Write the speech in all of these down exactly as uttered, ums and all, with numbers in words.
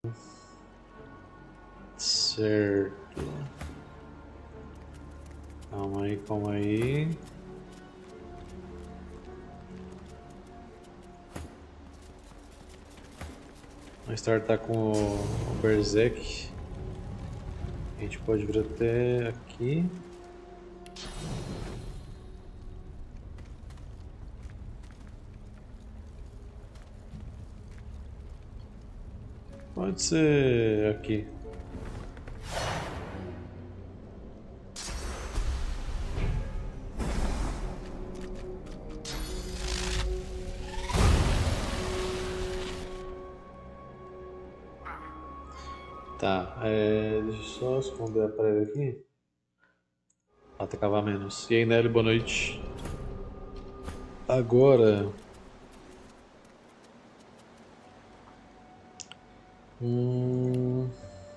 Certo. Calma aí, calma aí. Vamos startar com o Berserk. A gente pode vir até aqui. Pode ser aqui. Tá, é, deixa eu só esconder a prévia aqui. Atacava menos. E aí, Nelly, boa noite. Agora. Hum...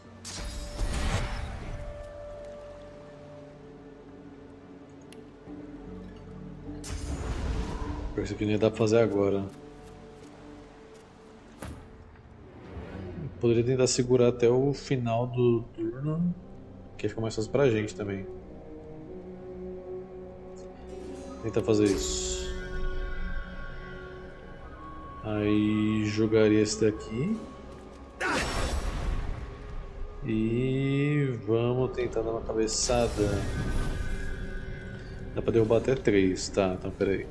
Isso aqui nem dá pra fazer agora. Poderia tentar segurar até o final do turno, que fica mais fácil pra gente também. Tentar fazer isso. Aí jogaria esse daqui. E vamos tentar dar uma cabeçada. Dá pra derrubar até três, tá, então peraí.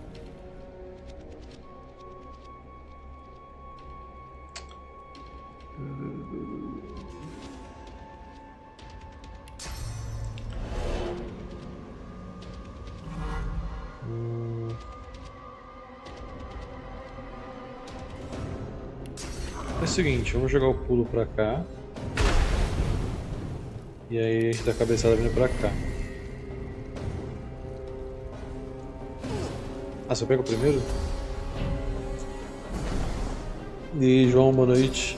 Hum... É o seguinte, vamos jogar o pulo pra cá. E aí a gente dá a cabeçada vindo pra cá. Ah, você pega o primeiro? E aí, João, boa noite.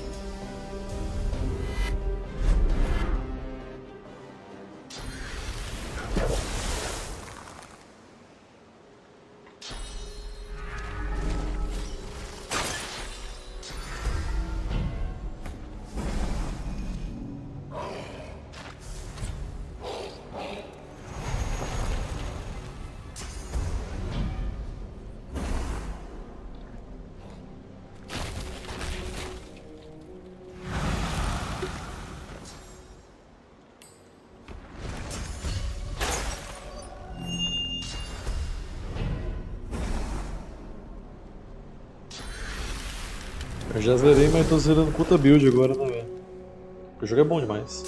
Eu já zerei, mas tô zerando puta build agora, né, velho? O jogo é bom demais.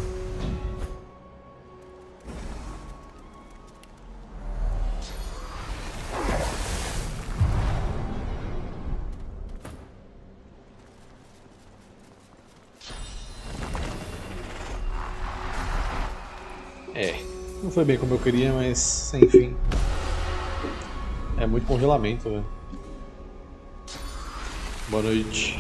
É, não foi bem como eu queria, mas enfim. É muito congelamento, velho. Boa noite.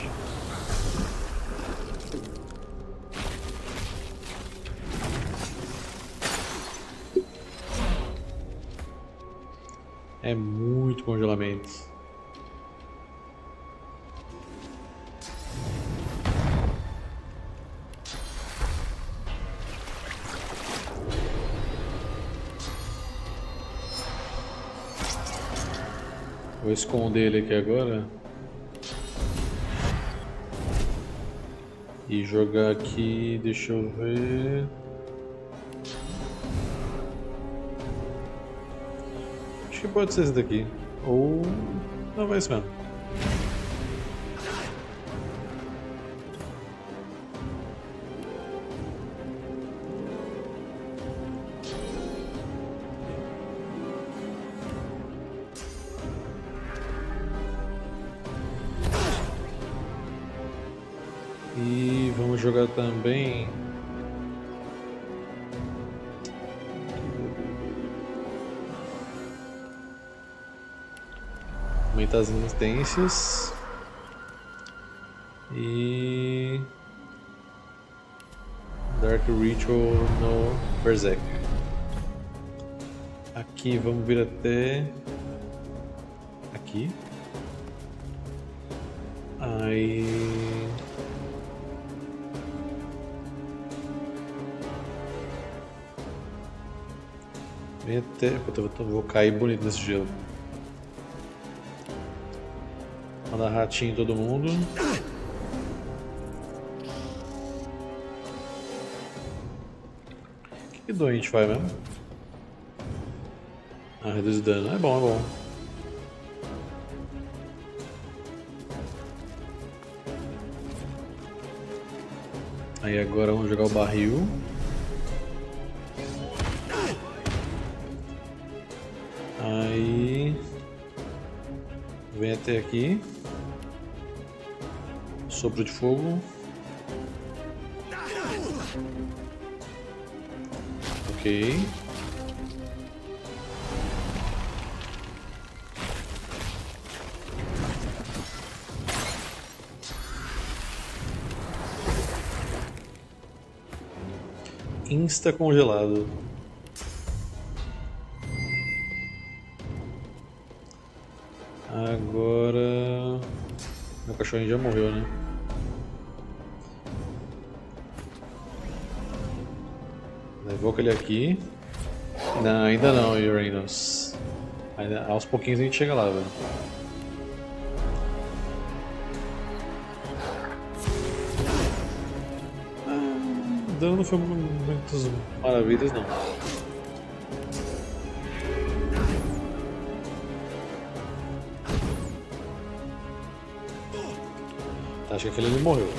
É muito congelamento. Vou esconder ele aqui agora. E jogar aqui, deixa eu ver. Acho que pode ser esse daqui. Ou. Não, vai esse mesmo. E vamos jogar também. Aumentar as instâncias. E. Dark Ritual no Berserk. Aqui vamos vir até. Aqui. Aí. Vem até. Puta, eu vou cair bonito nesse gelo. Manda ratinho em todo mundo. O que doente faz mesmo? Ah, reduz dano. É bom, é bom. Aí agora vamos jogar o barril. Aí vem até aqui. Sopro de fogo. Ok. Insta congelado. Agora... Meu cachorrinho já morreu, né? Evoca ele aqui. Não, ainda não, Uranus. Ainda, aos pouquinhos a gente chega lá, velho. Ah, o dano não foi muitas maravilhas, não. Acho que aquele ali morreu.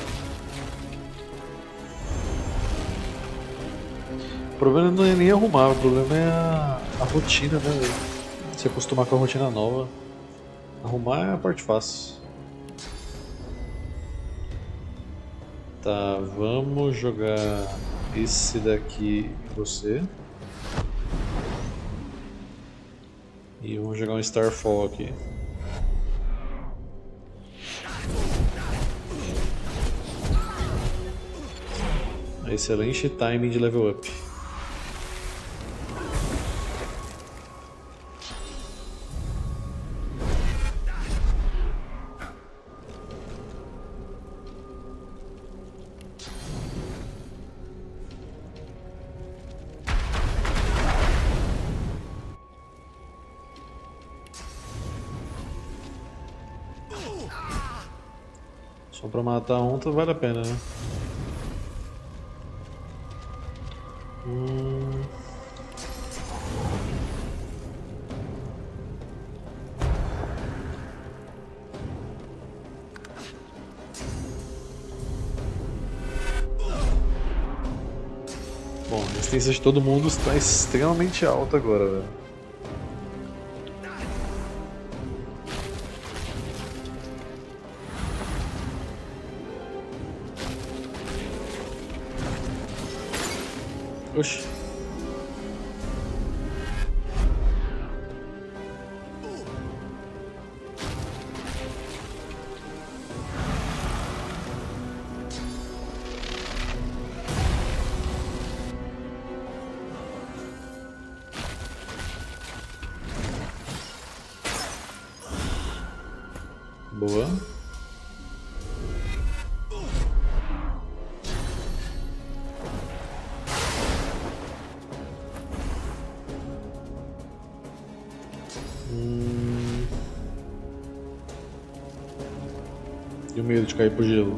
O problema não é nem arrumar, o problema é a, a rotina, né? Se acostumar com a rotina nova. Arrumar é a parte fácil. Tá, vamos jogar esse daqui em você. E vamos jogar um Starfall aqui. Excelente timing de level up. Só pra matar um, tá, vale a pena, né? Hum... Bom, a resistência de todo mundo está extremamente alta agora, velho. Oxi. Boa. Hum... E o medo de cair pro gelo?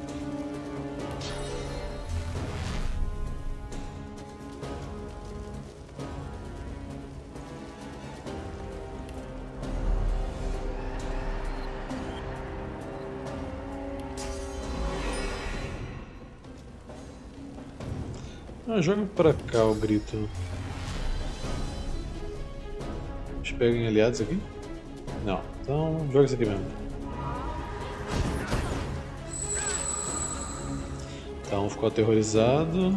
Ah, joga pra cá o grito. Eles pegam aliados aqui? Não, então joga isso aqui mesmo. Então ficou aterrorizado.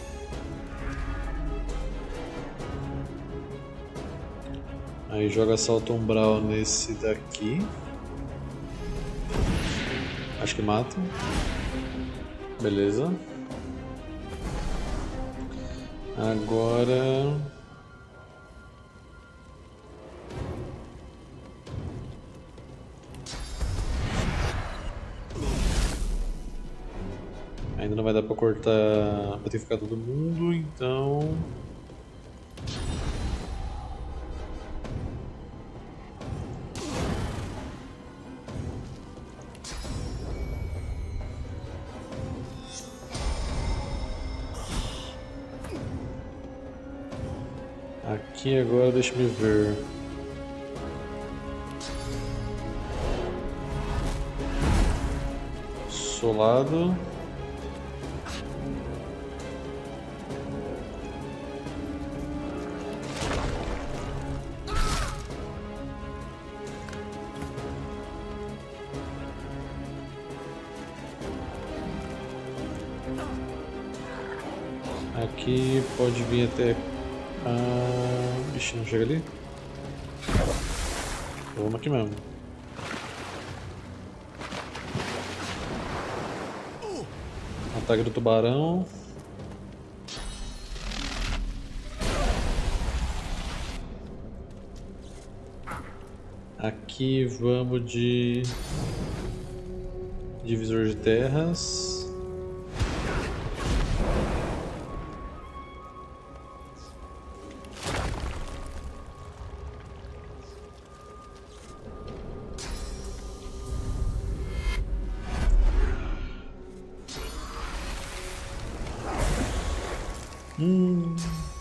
Aí joga salto umbral nesse daqui. Acho que mata. Beleza. Agora... Ainda não vai dar pra cortar, pra ter ficado todo mundo, então... Aqui agora deixa me ver. Solado. Aqui pode vir até... Ah, ixi, não chega ali? Vamos aqui mesmo. Ataque do tubarão. Aqui vamos de... Divisor de terras. Hum.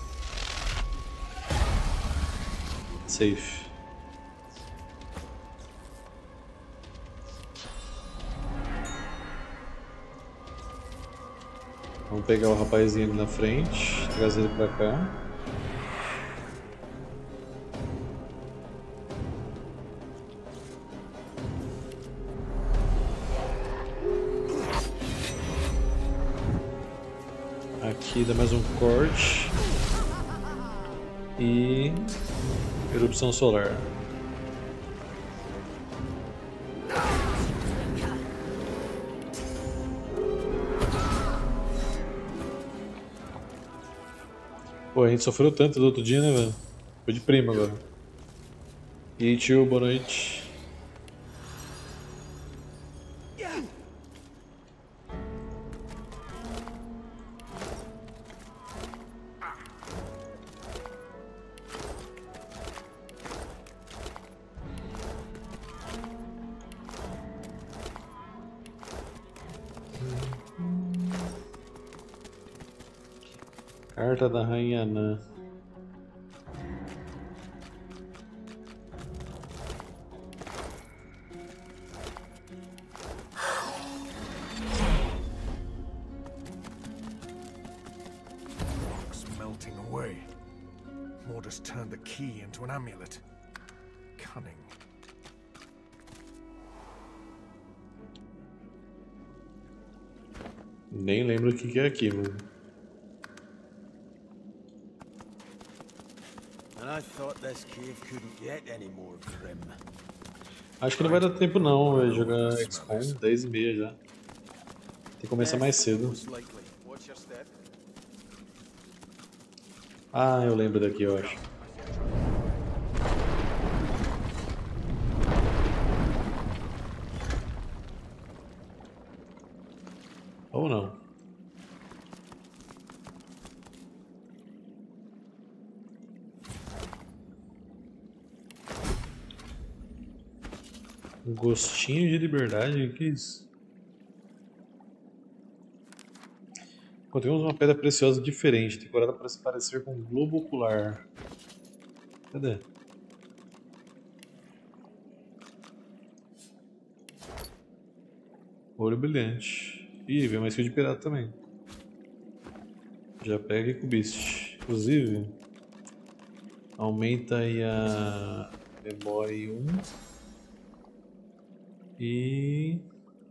Safe. Vamos pegar o rapazinho ali na frente, trazer ele pra cá. Aqui dá mais um corte. E... erupção solar. Pô, a gente sofreu tanto do outro dia, né, velho? Foi de prima agora. E aí, tio, boa noite. Carta da Rainha Anã. Rocks melting away. Mortis turned the key into an amulet. Cunning. Nem lembro o que que é aqui, mano. Acho que não vai dar tempo não, véio, jogar X COM, dez e meia já. Tem que começar mais cedo. Ah, eu lembro daqui, eu acho. Ou não. Um gostinho de liberdade, o que é isso? Encontramos uma pedra preciosa diferente, decorada para se parecer com um globo ocular. Cadê? Ouro brilhante. Ih, veio uma skill de pirata também. Já pega e cubiste. Inclusive, aumenta aí a memória em um. E...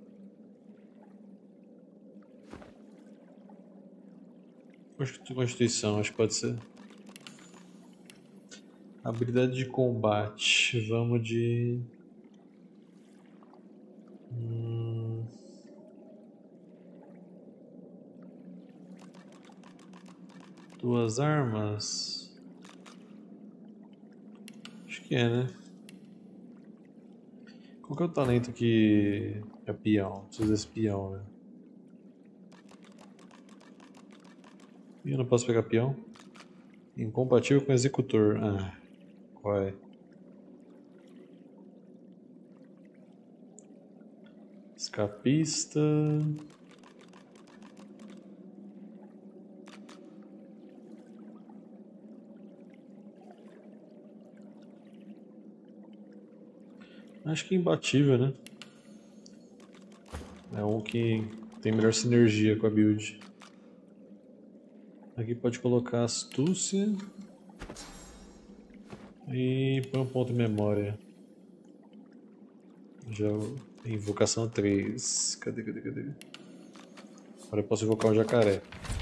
Constituição, acho que pode ser. Habilidade de combate. Vamos de... Hum... Duas armas. Acho que é, né? Qual que é o talento que é peão? Preciso desse peão, né? E eu não posso pegar peão? Incompatível com executor. Ah, qual é? Escapista. Acho que é imbatível, né? É um que tem melhor sinergia com a build. Aqui pode colocar astúcia e põe um ponto de memória. Já invocação três. Cadê, cadê, cadê? Agora eu posso invocar um jacaré.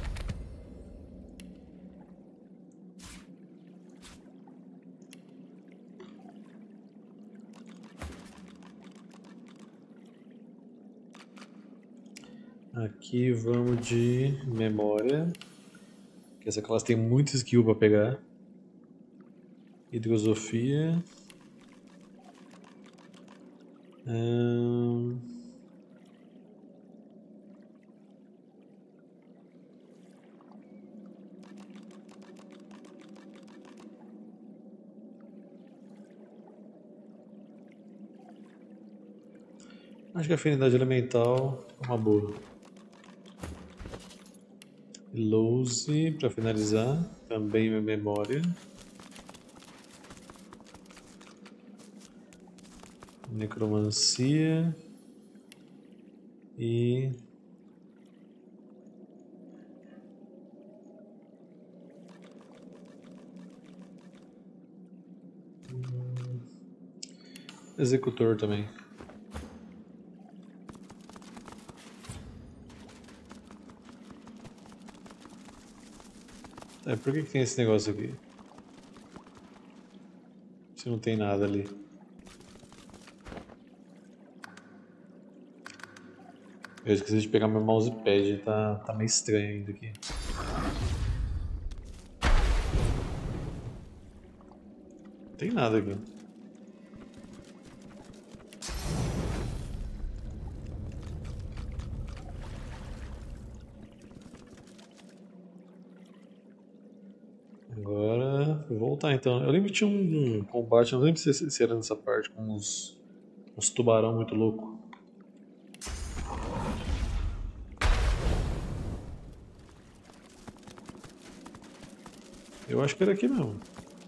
Aqui vamos de memória, que essa classe tem muito skill para pegar. Hidrosofia. Hum... Acho que a afinidade elemental é uma boa. Lose para finalizar, também minha memória. Necromancia e hum... executor também. É, por que que tem esse negócio aqui? Se não tem nada ali. Eu esqueci de pegar meu mousepad, tá, tá meio estranho ainda aqui. Não tem nada aqui. Agora, vou voltar então. Eu lembro que tinha um, um combate, não lembro se, se era nessa parte, com uns, uns tubarão muito louco. Eu acho que era aqui mesmo.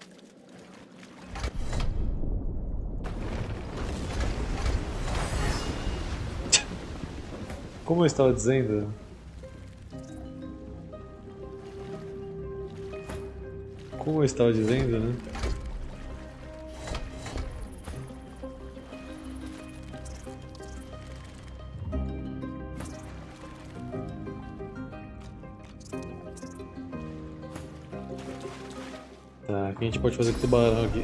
Como eu estava dizendo... Como eu estava dizendo, né? Tá, o que a gente pode fazer com o tubarão aqui?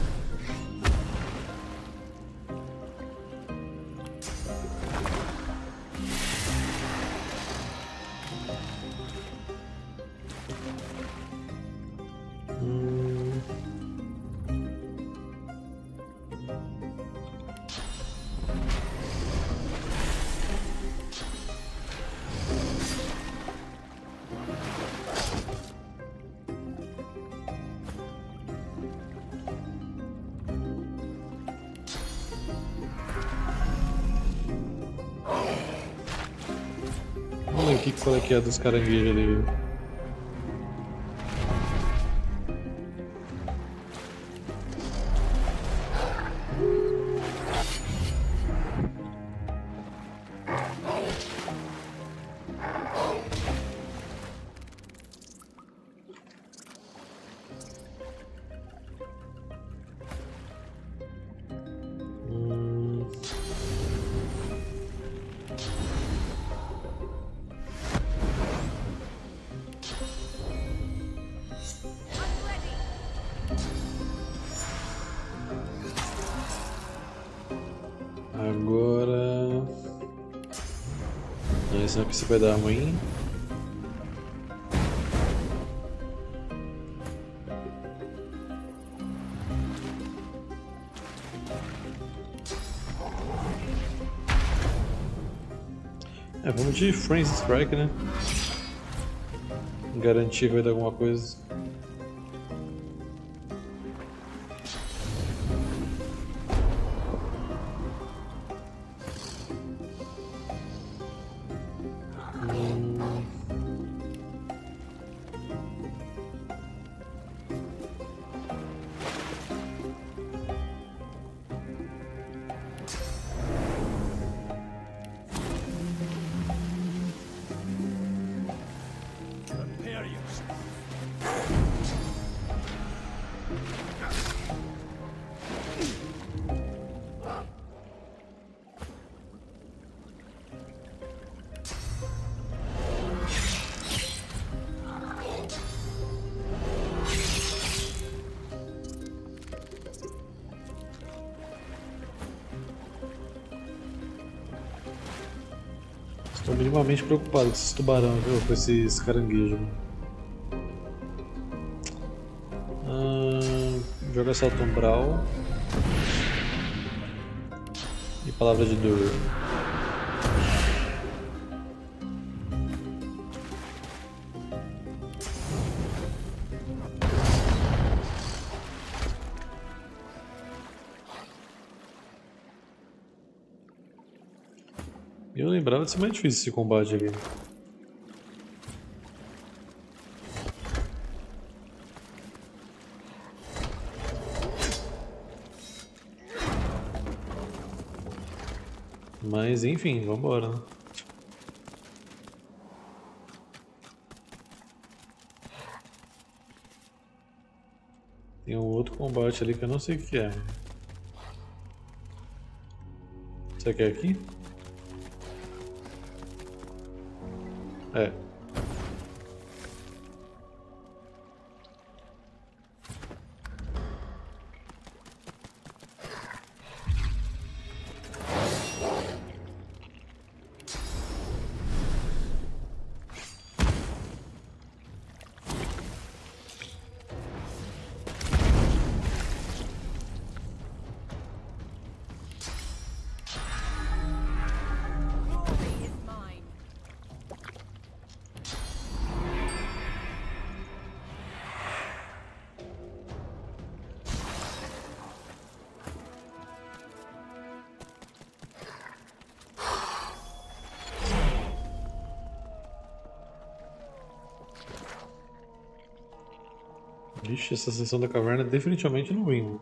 Vamos ver o que qual é que é dos caranguejos ali. Hum... Agora... Não, esse não é que vai dar ruim. É, vamos de Frenzy Strike, né? Garantir que vai dar alguma coisa. tô minimamente preocupado com esses tubarão, viu? Com esses caranguejos. Hum, joga salto umbral. E palavra de dor. Eu lembrava de ser mais difícil esse combate aqui. Mas enfim, vambora, né? Tem um outro combate ali que eu não sei o que é. Você quer aqui? É. Ixi, essa seção da caverna é definitivamente no Ring.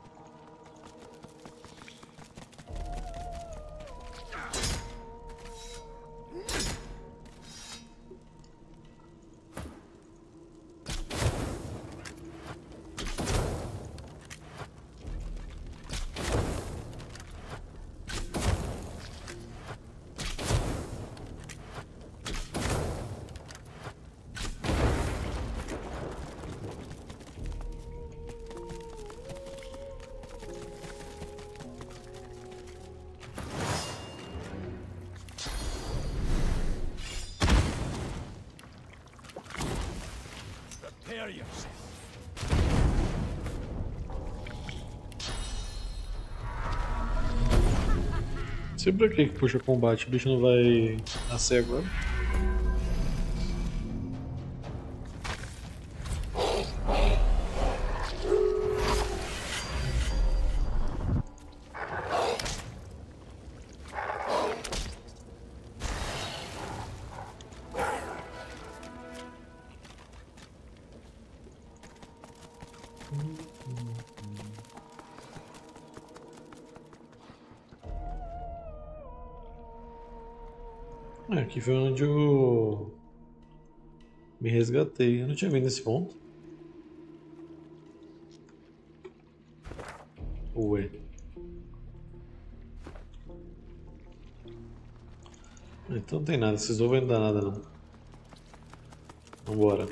Sei pra que que puxa combate, o bicho não vai nascer agora. É, aqui foi onde eu me resgatei. Eu não tinha vindo nesse ponto. Ué. Então não tem nada, esses ovos não dá nada não. Vambora.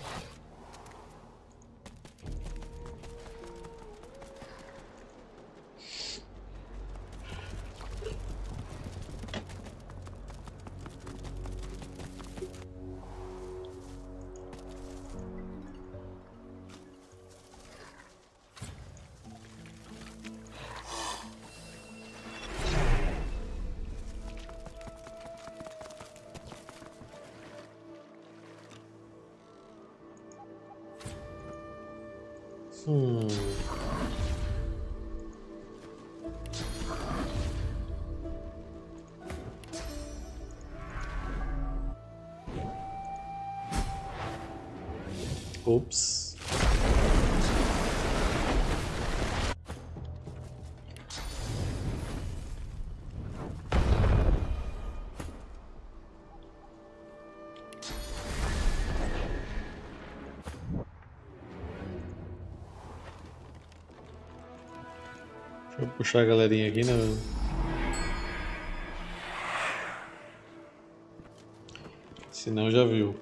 Hum. Ops. Deixa eu puxar a galerinha aqui, né? Senão já viu.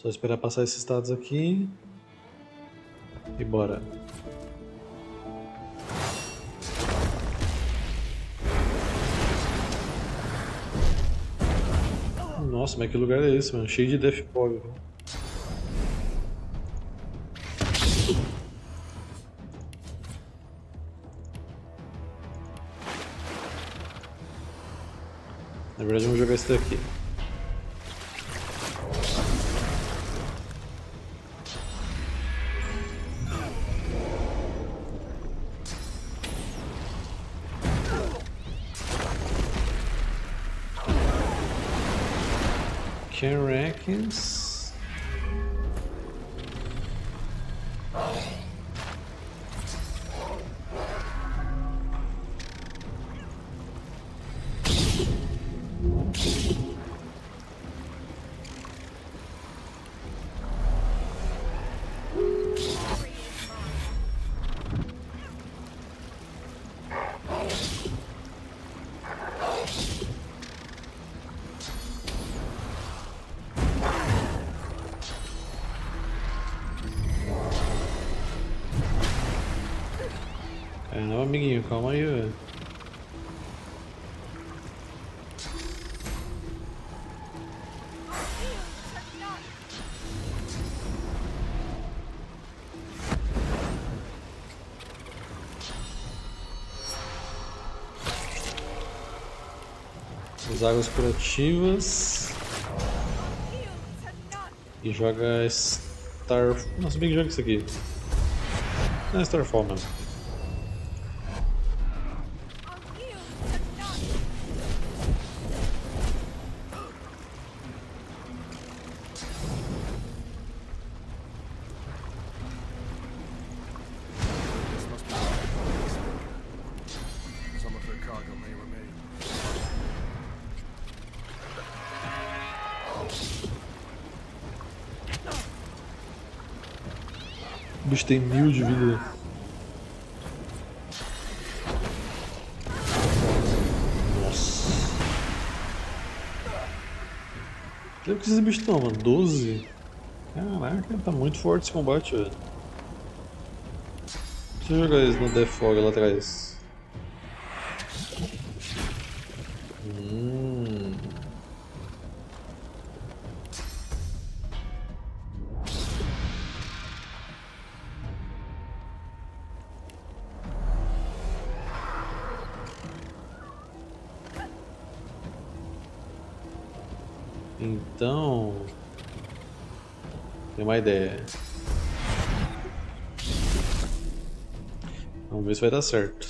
Só esperar passar esses status aqui. E bora. Nossa, mas que lugar é esse, mano? Cheio de Death Fog. Na verdade, vamos jogar esse daqui. Caracas. É, não, amiguinho, calma aí, velho. As águas curativas. E joga Star... Nossa, bem que joga isso aqui. Não é Starfall mesmo. O bicho tem mil de vida. Nossa. O que esses bichos estão, mano? doze? Caraca, tá muito forte esse combate, velho. Deixa eu jogar eles no Death Fog lá atrás. Hum. Então, tem uma ideia. Vamos ver se vai dar certo.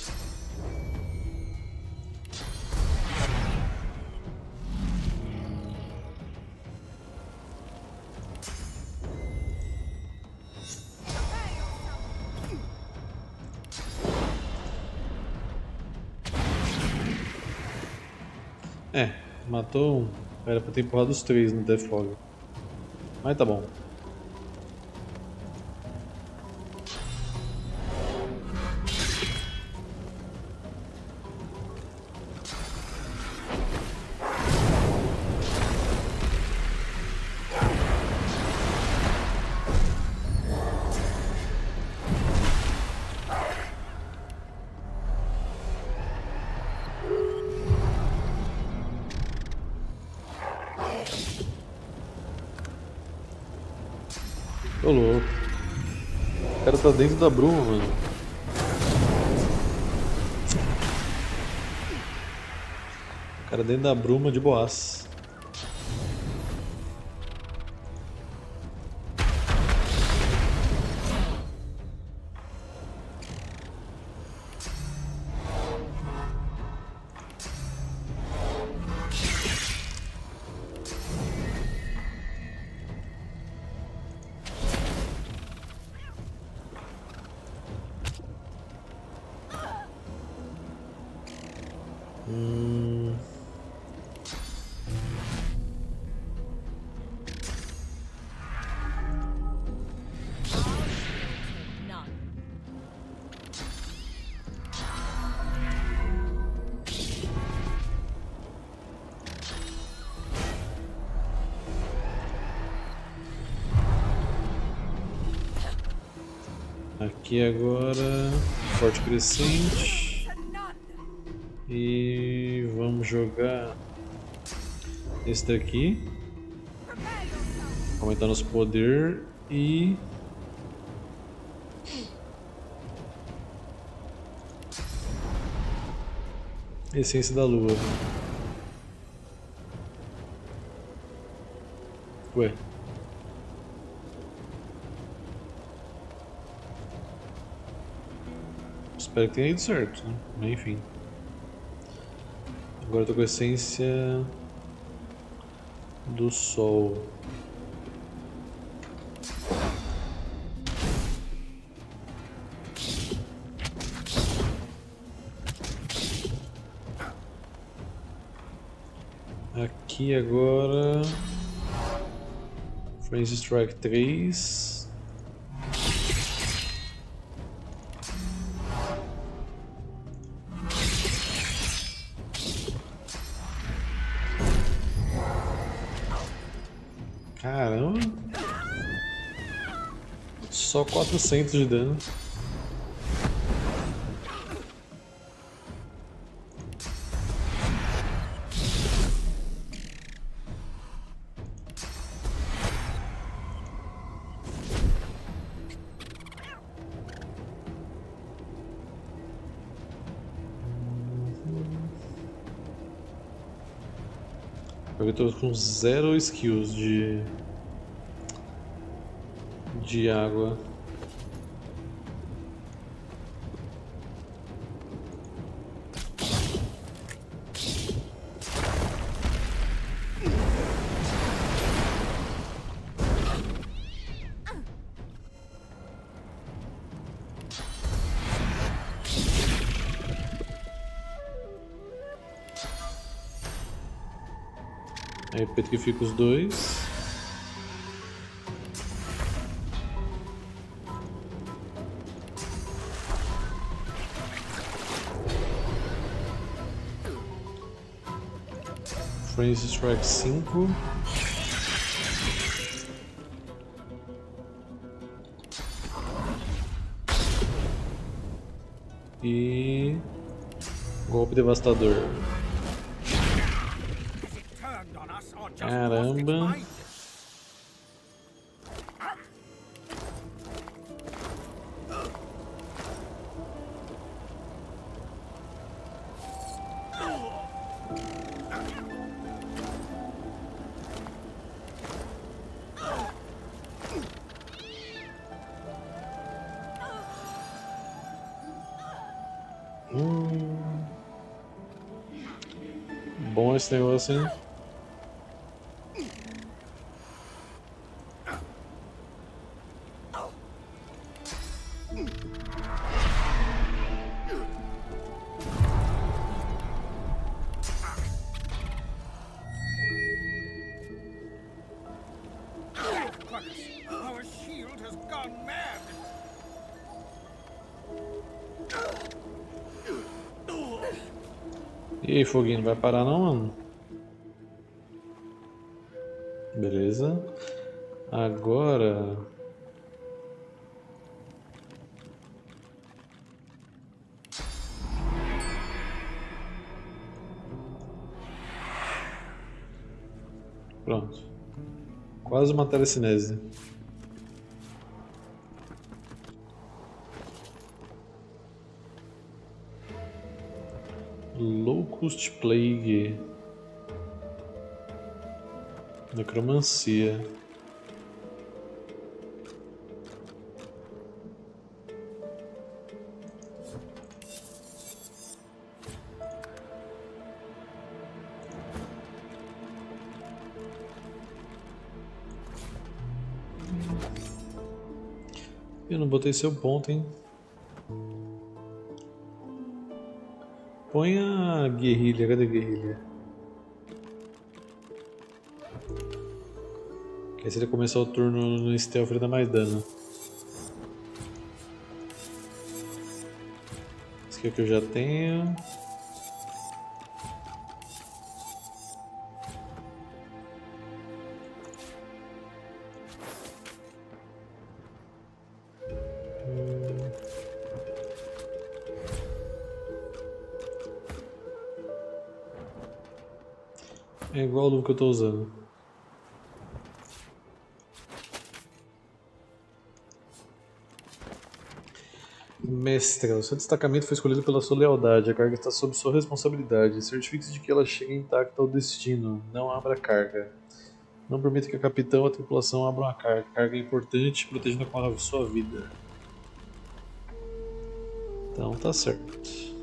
É, matou um. Era pra ter empurrado os três no Death Fog. Mas tá bom. Tô louco. O cara tá dentro da bruma, mano. O cara dentro da bruma de boas. Hum... Aqui agora, forte crescente. E vamos jogar esse daqui, aumentando os poder e essência da lua. Ué. Espero que tenha ido certo, né? Mas enfim. Agora eu tô com a essência do sol. Aqui agora. Frenzy Strike três. Caramba! Só quatrocentos de dano. Eu tô com zero skills de de água. Aí petrifica os dois. Frenzy Strike cinco. E golpe devastador. Caramba. Hum. Bom esse negócio, hein? Our shield has gone mad. E aí, foguinho, não vai parar não, mano? Beleza. Agora... Pronto. Quase uma telecinese. Locust Plague. Necromancia. Eu não botei seu ponto, hein? Põe a guerrilha, cadê a guerrilha? Que se ele começar o turno no stealth ele dá mais dano. Esse aqui é o que eu já tenho. Hum. É igual o luva que eu tô usando. Mestre, o seu destacamento foi escolhido pela sua lealdade. A carga está sob sua responsabilidade. Certifique-se de que ela chegue intacta ao destino. Não abra a carga. Não permita que a capitão ou a tripulação abram a carga. A carga é importante, protegendo com a sua vida. Então tá certo.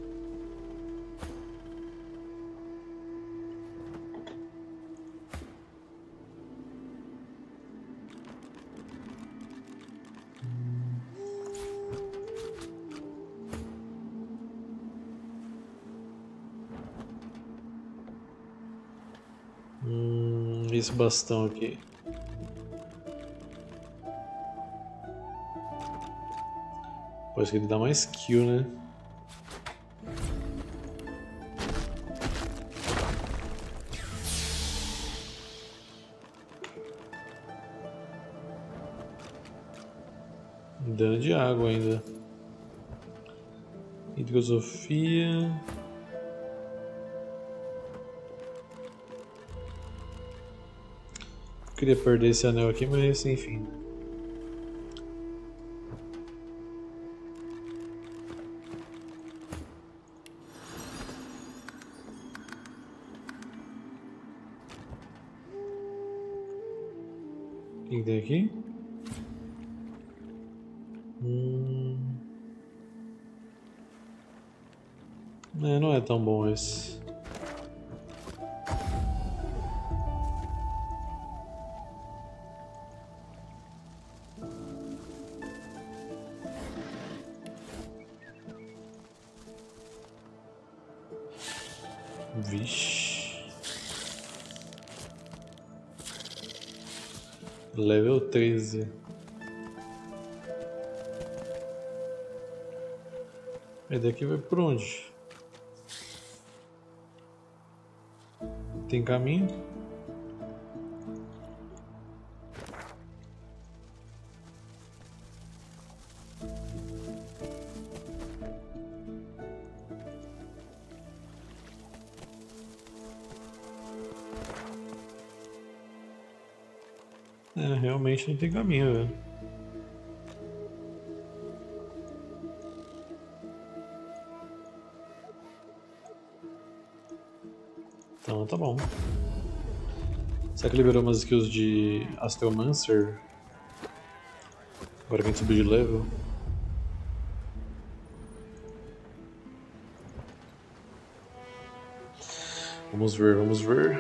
Hum, esse bastão aqui. Parece que ele dá mais skill, né? Dano de água ainda. Hidrosofia. Eu queria perder esse anel aqui, mas enfim. O que tem aqui? Hum... É, não é tão bom esse. Vixe. Level treze. E daqui vai por onde? Tem caminho? É, realmente não tem caminho, velho. Então tá bom. Será que liberou umas skills de Astromancer? Agora que a gente subiu de level. Vamos ver, vamos ver.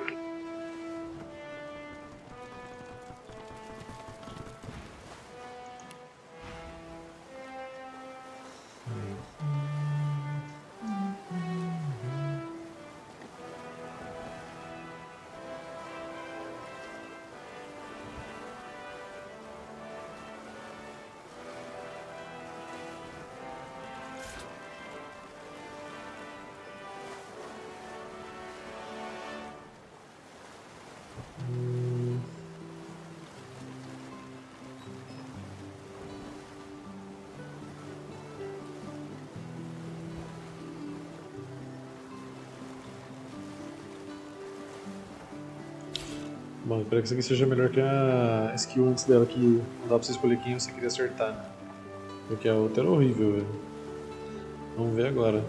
Bom, espero que isso aqui seja melhor que a skill antes dela, que não dá pra você escolher quem você queria acertar, né? Porque a outra era horrível, velho. Vamos ver agora.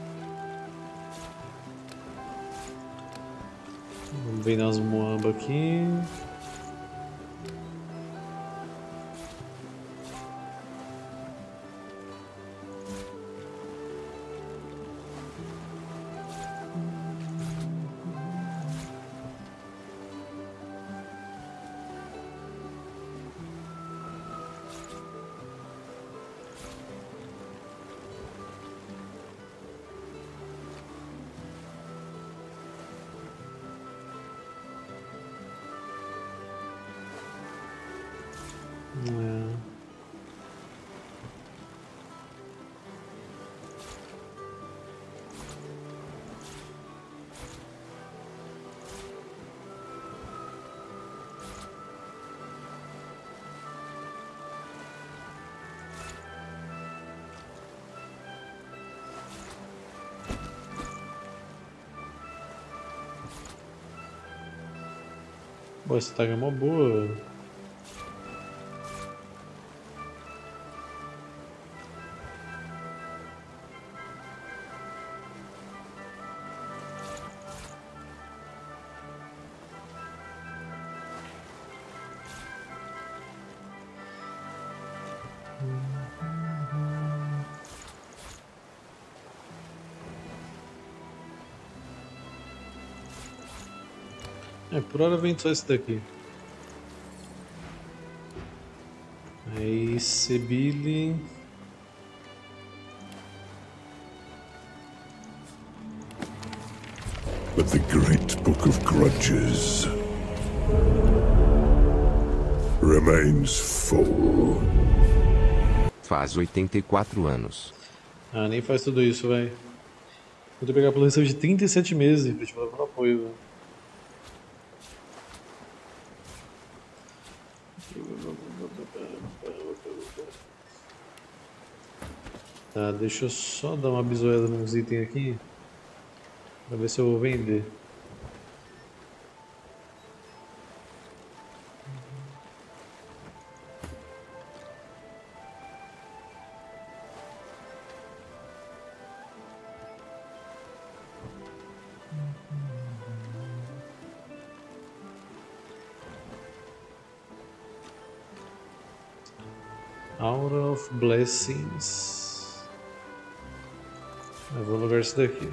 Vamos ver nas moamba aqui. É. Pô, essa tag é mó boa. É, por hora vem só esse daqui. Aí, Sebile. But the great book of grudges remains full. Faz oitenta e quatro anos. Ah, nem faz tudo isso, vai. Vou ter que pegar pelo recibo de trinta e sete meses pra te falar por apoio, velho. Tá, deixa eu só dar uma bisoiada nos itens aqui pra ver se eu vou vender. Aura of Blessings. Eu vou alugar isso daqui.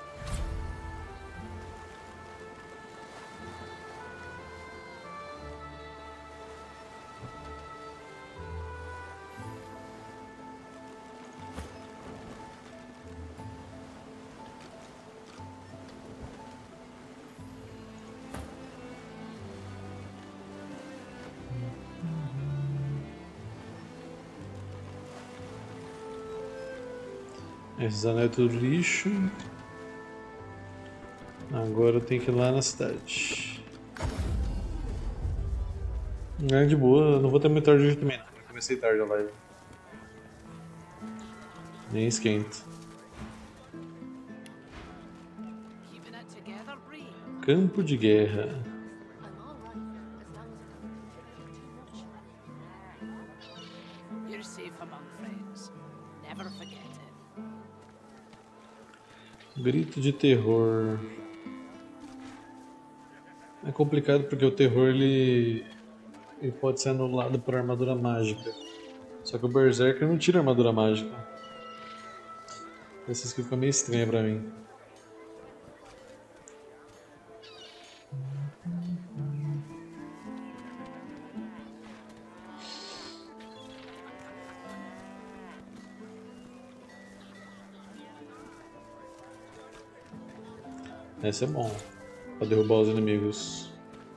Esses anéis é tudo lixo. Agora eu tenho que ir lá na cidade. É de boa, não vou ter muito tarde hoje também não. Eu comecei tarde a live. Nem esquenta. Campo de guerra. Grito de terror. É complicado porque o terror ele, ele pode ser anulado por armadura mágica. Só que o Berserker não tira armadura mágica. Essa aqui fica meio estranha pra mim. Esse é bom pra derrubar os inimigos.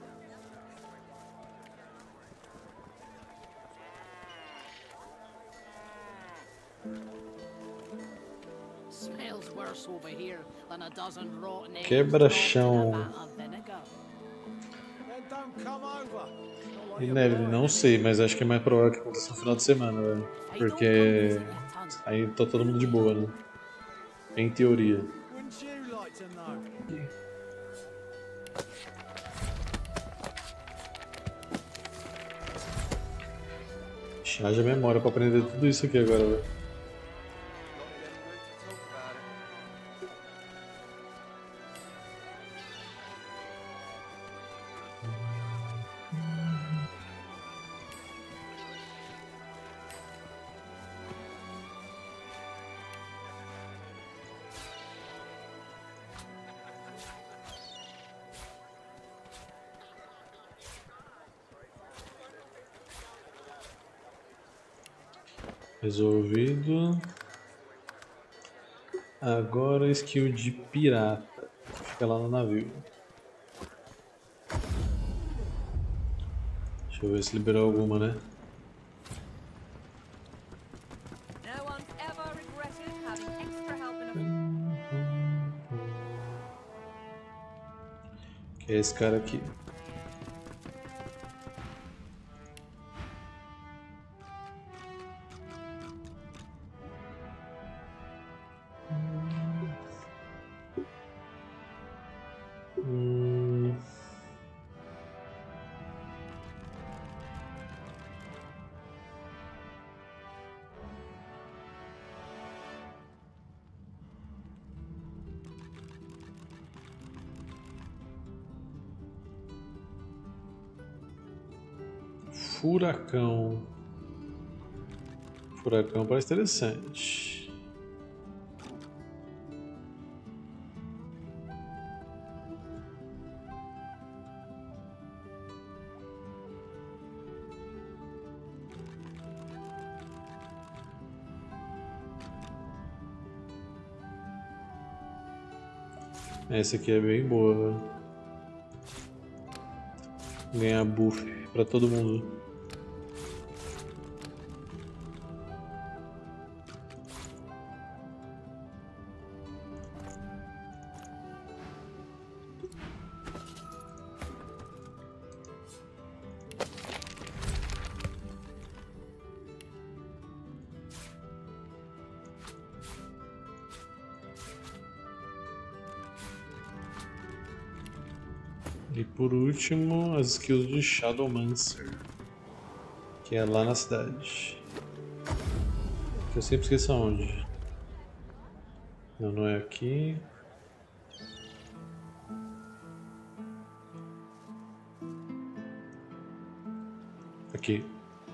Quebra-chão. E neve, não sei, mas acho que é mais provável que aconteça no final de semana, velho. Porque aí tá todo mundo de boa, né? Em teoria. Haja memória pra aprender tudo isso aqui agora, velho. Resolvido. Agora skill de pirata. Fica lá no navio. Deixa eu ver se liberou alguma, né? Que é esse cara aqui. Hum... Furacão. Furacão parece interessante. Essa aqui é bem boa. Ganhar buff pra todo mundo. E por último, as skills de Shadowmancer, que é lá na cidade. Que eu sempre esqueço aonde. Não, não é aqui. Aqui.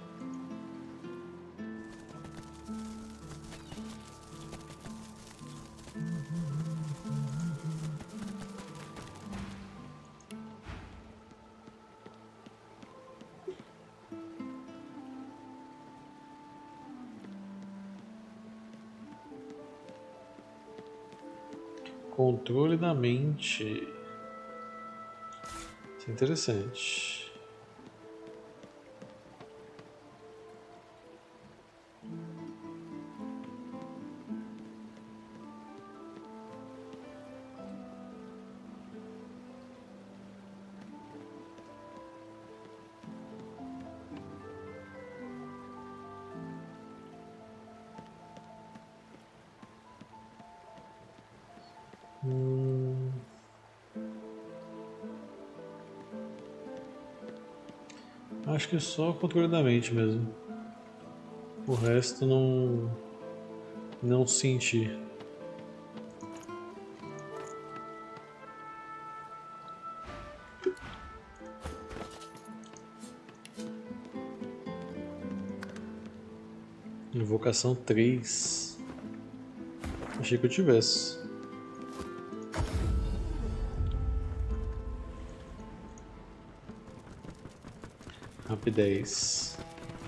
Controle da mente. Isso é interessante. Hum. Acho que é só controle da mente mesmo. O resto não não senti. Invocação três. Achei que eu tivesse. Rapidez.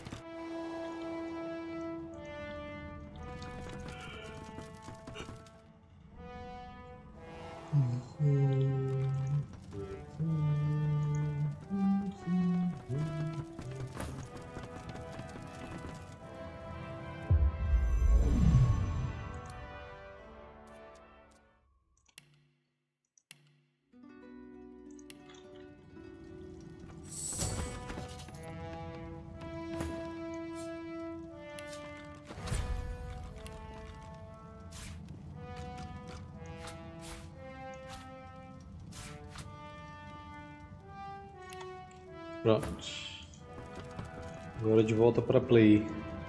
Pronto. Agora de volta para play.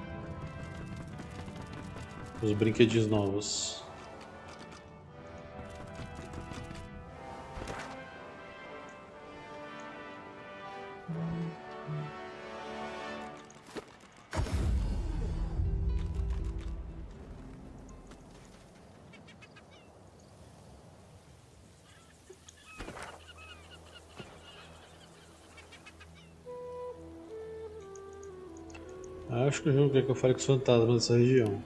Os brinquedinhos novos. Acho que o jogo quer que eu fale com os fantasmas dessa região.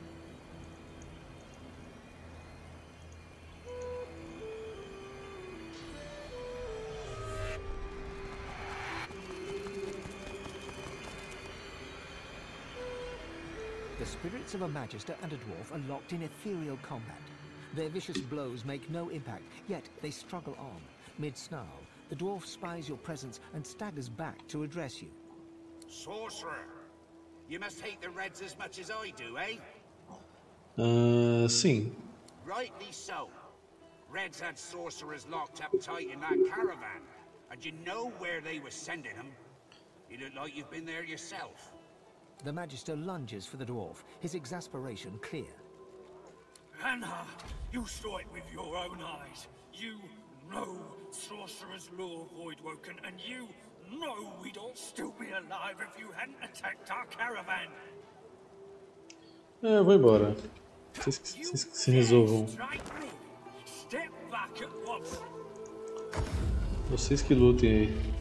The spirits of a Magister and a Dwarf are locked in ethereal combat. Their vicious blows make no impact, yet they struggle on. Mid-snarl, the Dwarf spies your presence and staggers back to address you. Sorcerer! You must hate the Reds as much as I do, eh? Uh, sim. Rightly so. Reds had sorcerers locked up tight in that caravan. And you know where they were sending them? You look like you've been there yourself. The Magister lunges for the Dwarf, his exasperation clear. Anna, you saw it with your own eyes. You know Sorcerer's Law, Voidwoken, and you know we'd all still be alive if you hadn't attacked our caravan. É, eu vou embora. Vocês, vocês que se resolvam. Step back at once. Vocês que lutem aí.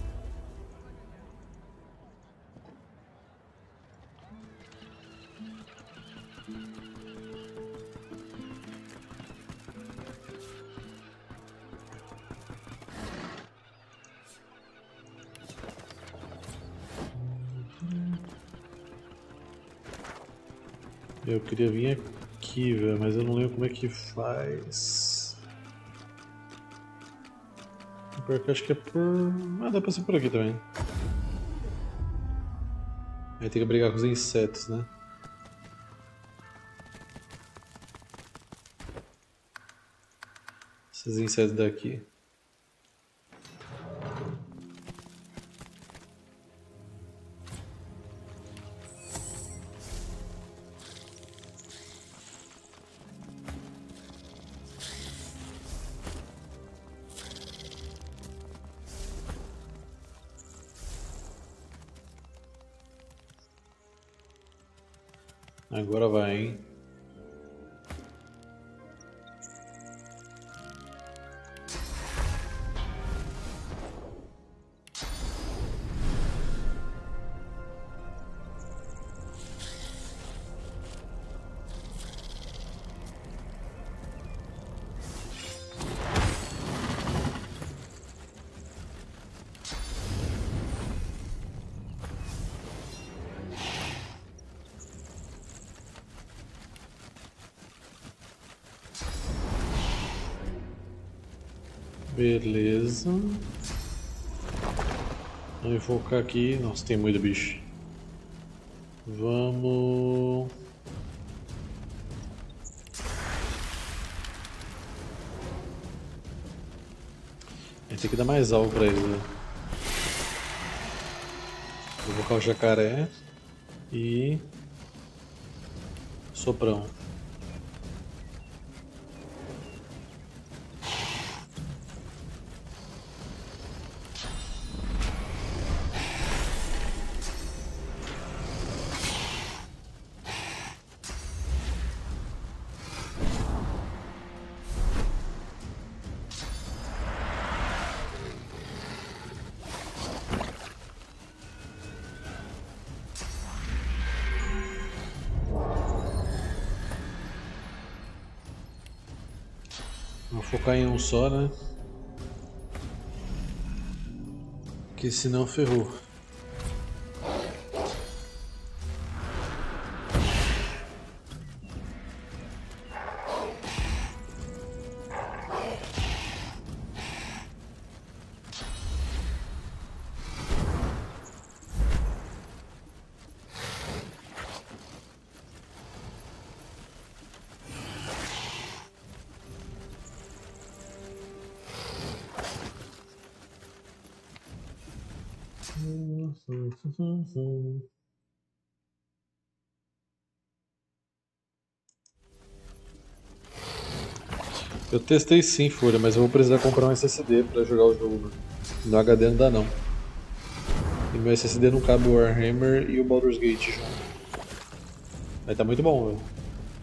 Eu queria vir aqui, velho, mas eu não lembro como é que faz. Porque acho que é por... Ah, dá pra ser por aqui também. Aí tem que brigar com os insetos, né? Esses insetos daqui. Agora vai, hein? Beleza. Vamos focar aqui. Nossa, tem muito bicho. Vamos. A gente tem que dar mais algo pra ele, né? Vou invocar o jacaré e soprão. Vou focar em um só, né? Que senão ferrou. Eu testei sim, Fúria, mas eu vou precisar comprar um S S D pra jogar o jogo. No H D não dá não. E meu S S D não cabe o Warhammer e o Baldur's Gate junto. Mas tá muito bom, velho.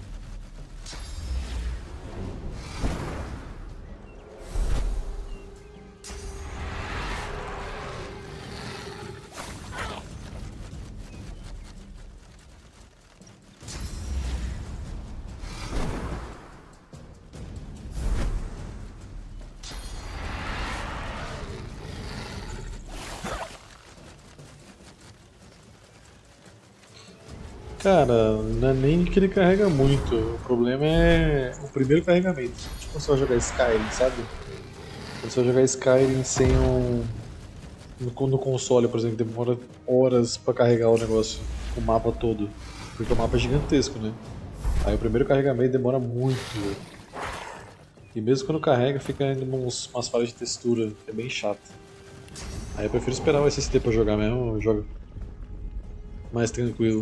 Cara, não é nem que ele carrega muito, o problema é o primeiro carregamento. Tipo, só jogar Skyrim, sabe? É só jogar Skyrim sem um... No, no console, por exemplo, demora horas pra carregar o negócio, o mapa todo. Porque o mapa é gigantesco, né? Aí o primeiro carregamento demora muito, velho. E mesmo quando carrega, fica indo uns, umas falhas de textura, que é bem chato. Aí eu prefiro esperar o S S D pra jogar mesmo, eu jogo mais tranquilo.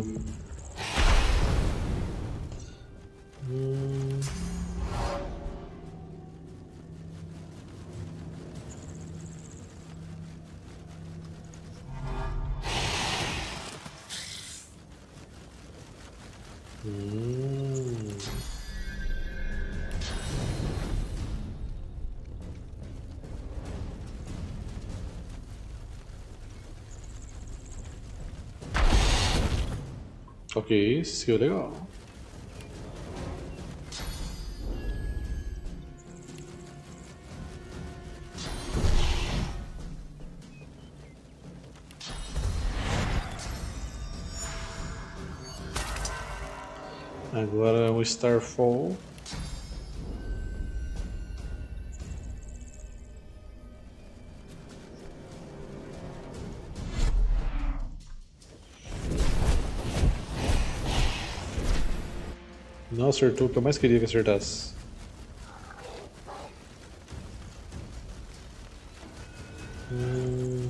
Hum... Hum. Ok, esse é legal. Agora o Starfall. Não acertou o que eu mais queria que acertasse. Hum...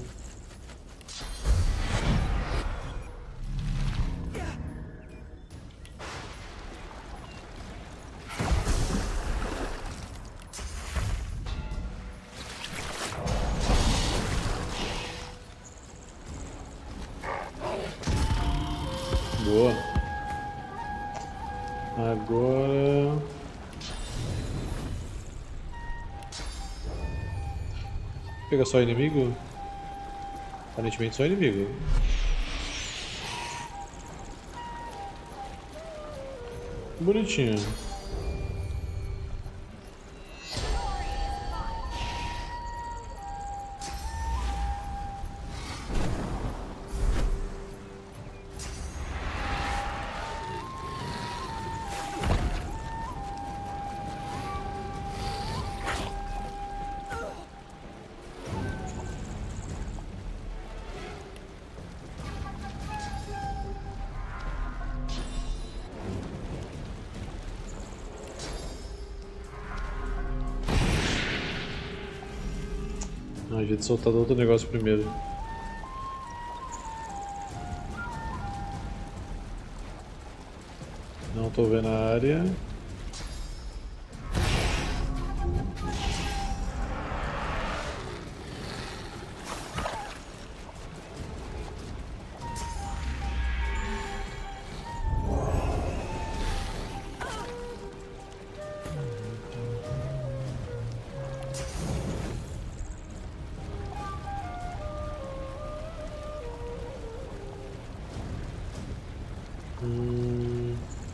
Boa. Agora... Pega só inimigo? Aparentemente só inimigo. Bonitinho. A gente soltar outro negócio primeiro. Não tô vendo a área. Hum...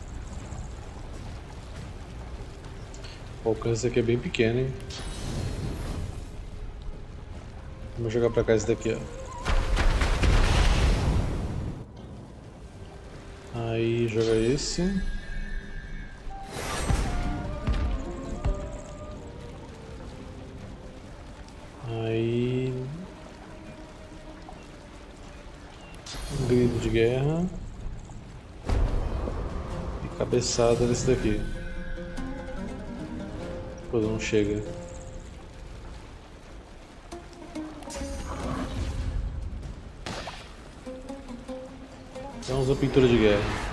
O alcance aqui é bem pequeno, hein? Vamos jogar pra cá esse daqui, ó. Aí joga esse. Aí... Um grito de guerra. Cabeçada desse daqui. Pô, não chega. Então usa pintura de guerra.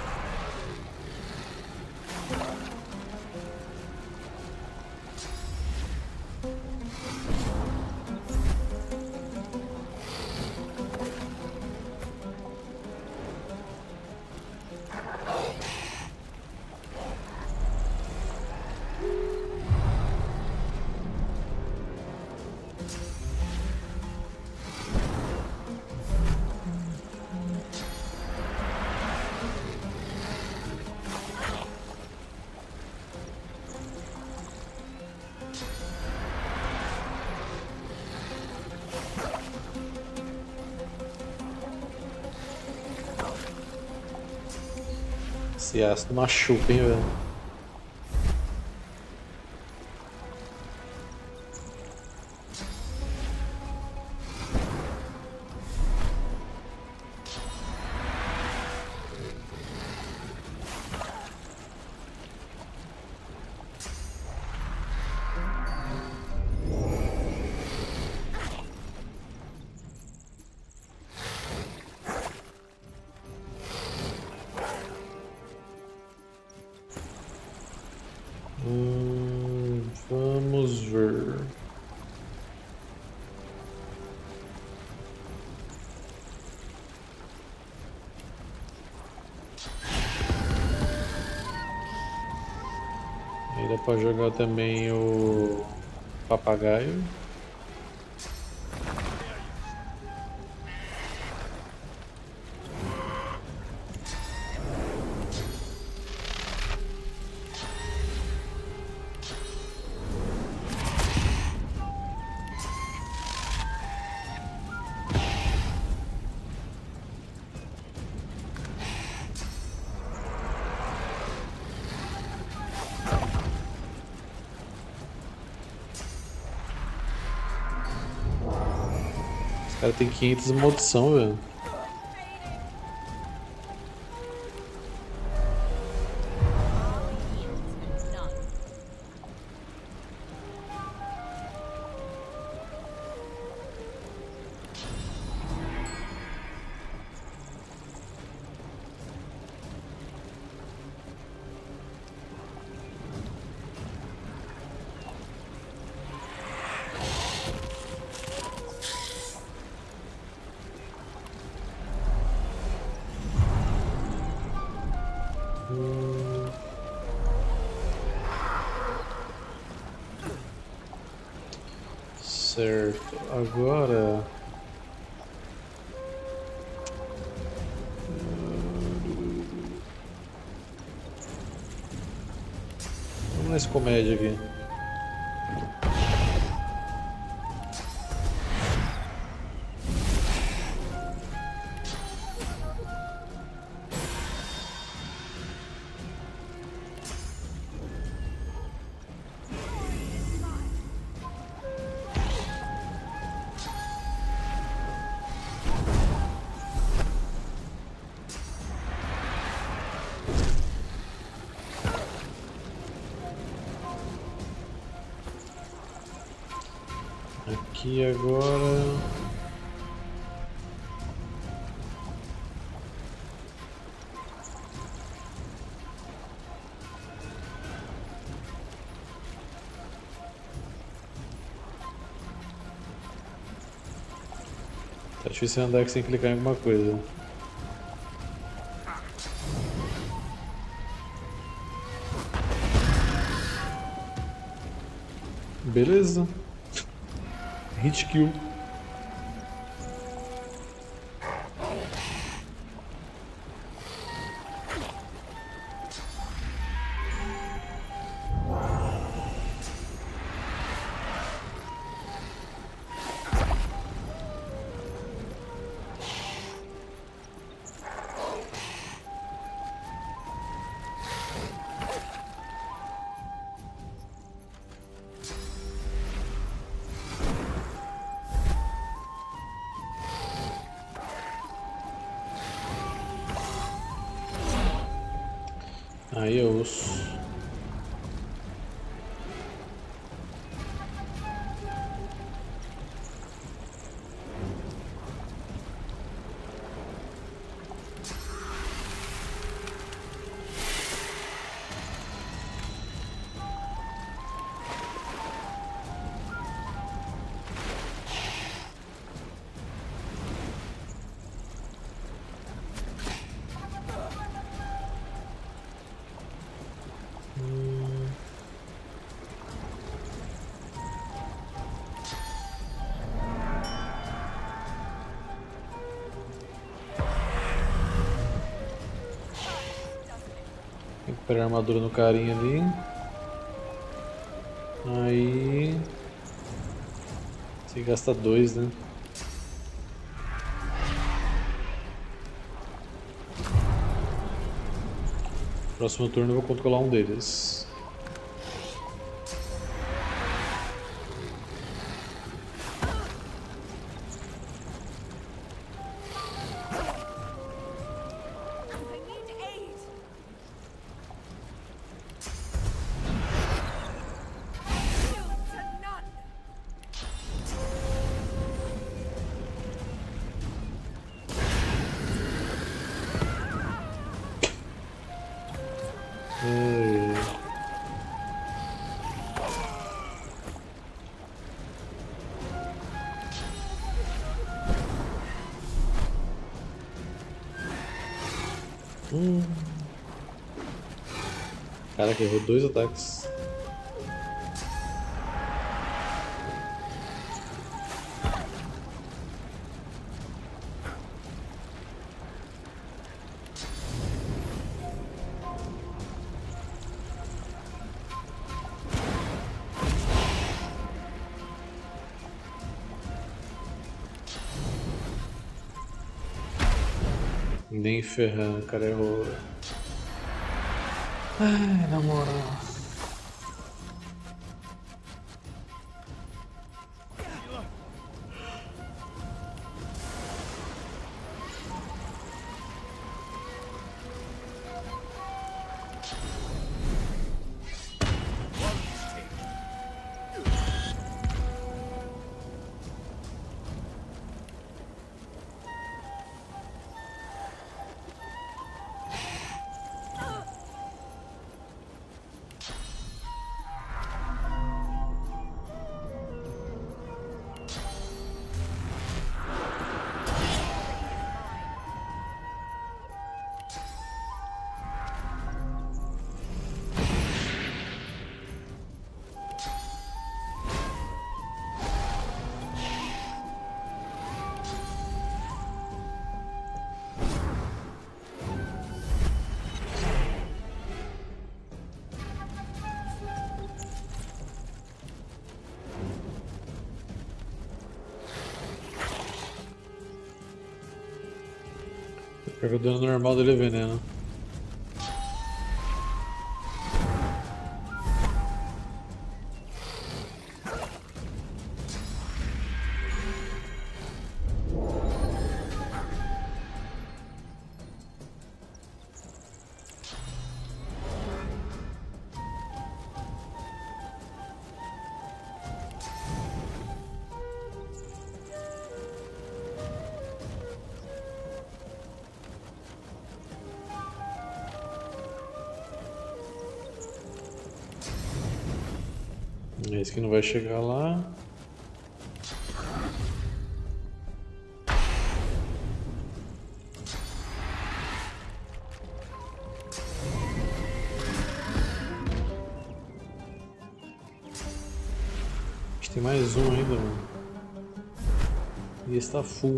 Esse ácido machuca, hein, velho. Dá pra jogar também o papagaio. Os caras tem quinhentas maldição, velho. Certo, agora vamos nesse comédia aqui. Aqui agora. Tá difícil andar aqui sem clicar em alguma coisa. Beleza. Hit kill. Aí eu ouço. Recuperar a armadura no carinha ali. Aí. Você gasta dois, né? Próximo turno eu vou controlar um deles. Hum. Caraca, errou dois ataques. Nem ferrando, cara, é rola. Ai, na moral. Porque o dano normal dele é veneno. Esse que não vai chegar lá. Acho que tem mais um ainda, mano. E esse tá full.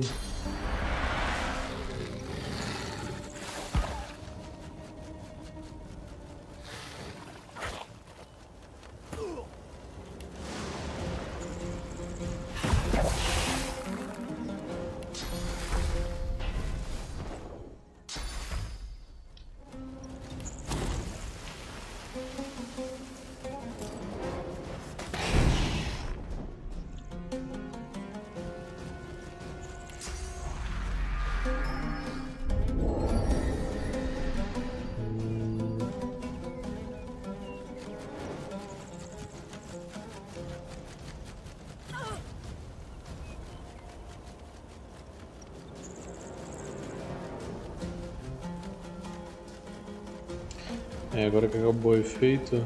É, agora que acabou o efeito.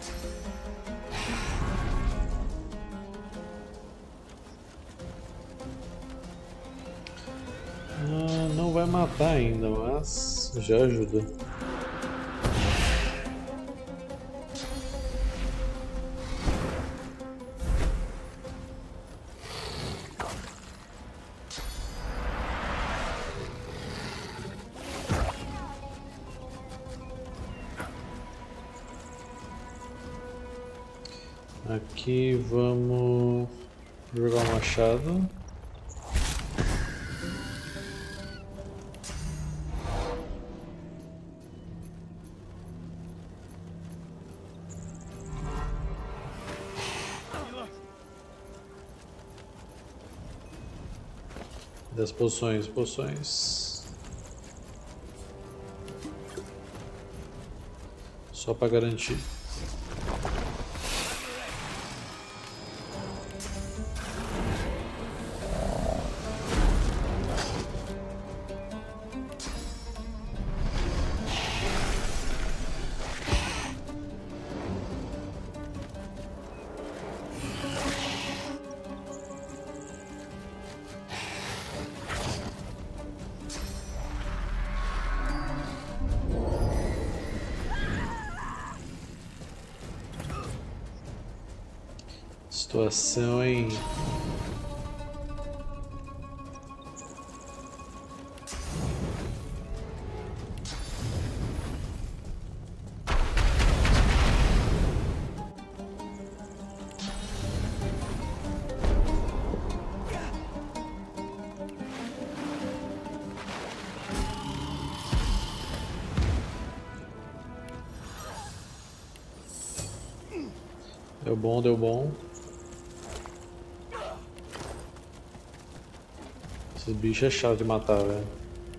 Ah, não vai matar ainda, mas já ajuda. Aqui vamos jogar o machado. Das poções, poções. Só para garantir. Situação, hein? Deu bom, deu bom. Esses bichos é chato de matar, velho.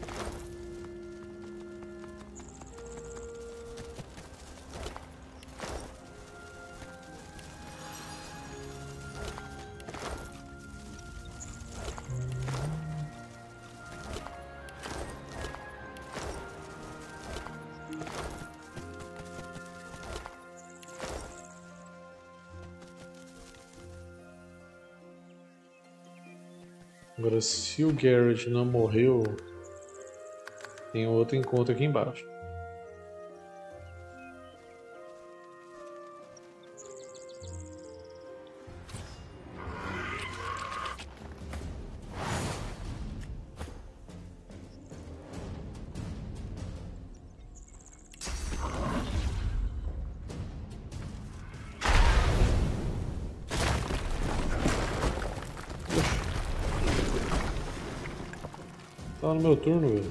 Agora, se o Garrett não morreu, tem outro encontro aqui embaixo. Tava no meu turno, velho.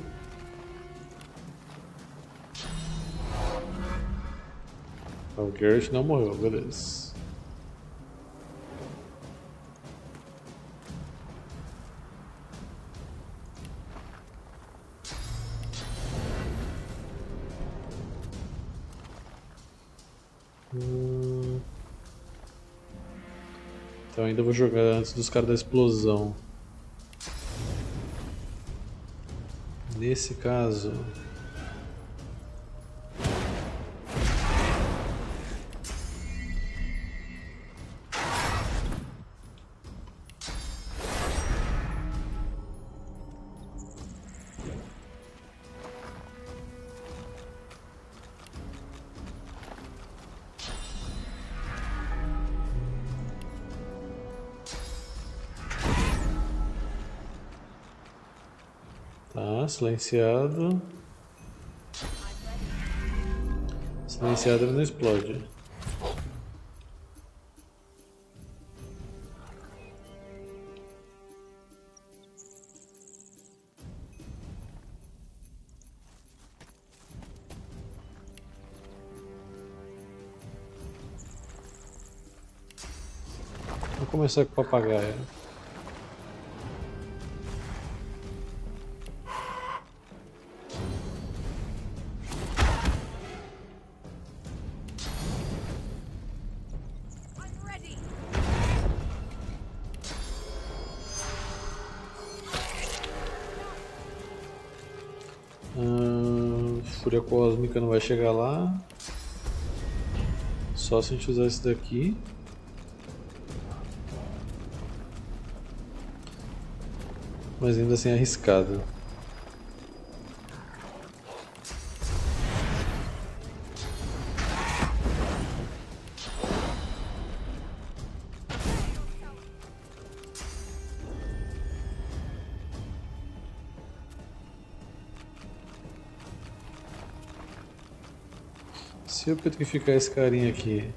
O Garrett não morreu, beleza. Hum... Então ainda vou jogar antes dos caras da explosão. Nesse caso, tá, silenciado. Silenciado ele não explode. Vou começar com o papagaio. Hum, Fúria Cósmica não vai chegar lá. Só se a gente usar esse daqui. Mas ainda assim é arriscado. Se eu petrificar esse carinha aqui,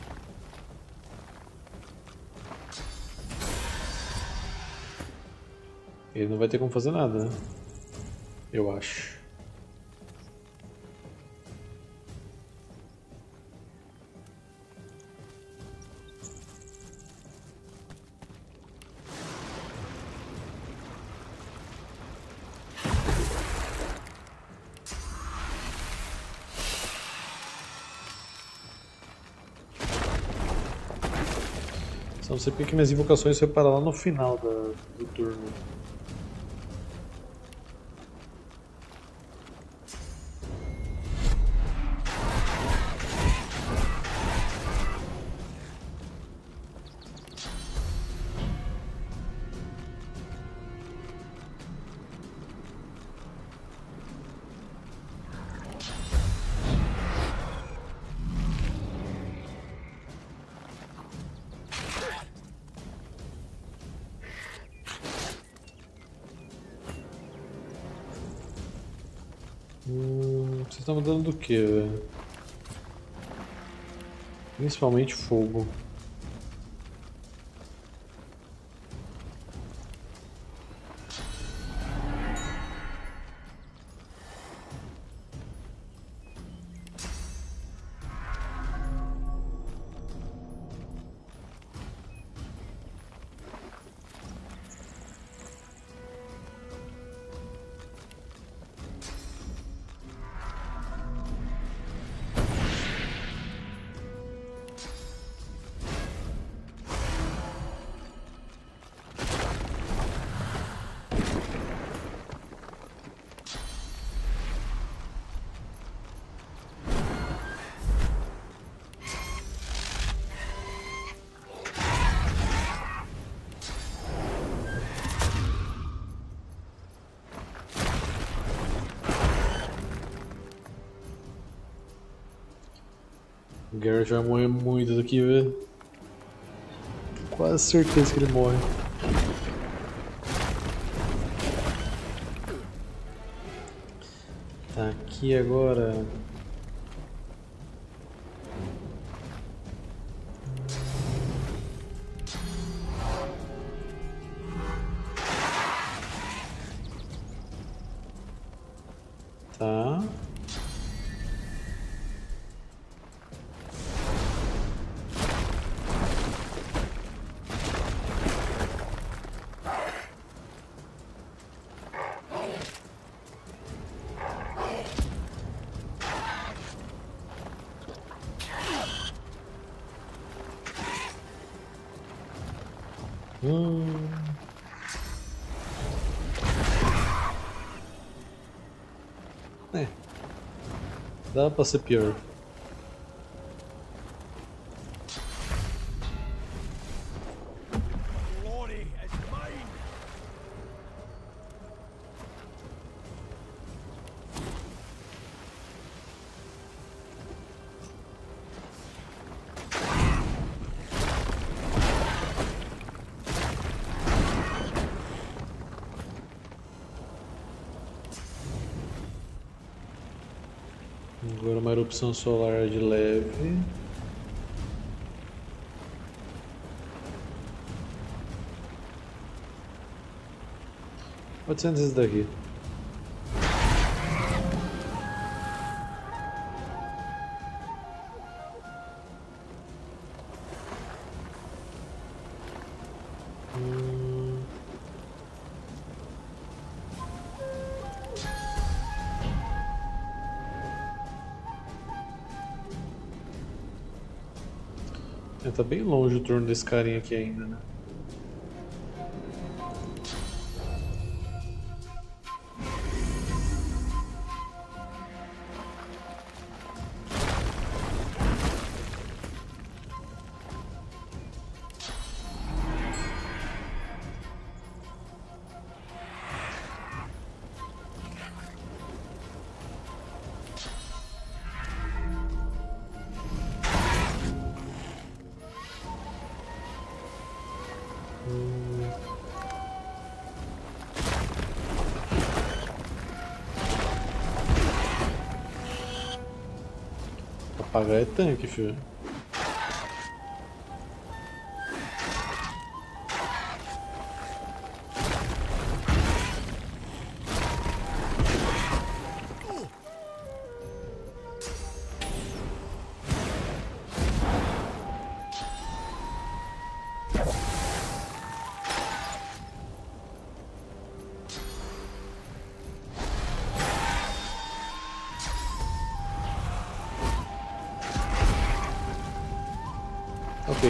ele não vai ter como fazer nada, né? Eu acho. Só não sei porque que minhas invocações foi parar lá no final da, do turno. Hum, vocês estão mudando do que, velho? Principalmente fogo. O Garrett vai morrer muito daqui, velho. Quase certeza que ele morre. Tá aqui agora. Tá. Hum. É. Dá pra ser pior. Glory is mine. Agora uma erupção solar de leve. Pode ser antes daqui. Hum. É, tá bem longe o turno desse carinha aqui ainda, né? Apagar é tanque, filho. Ok.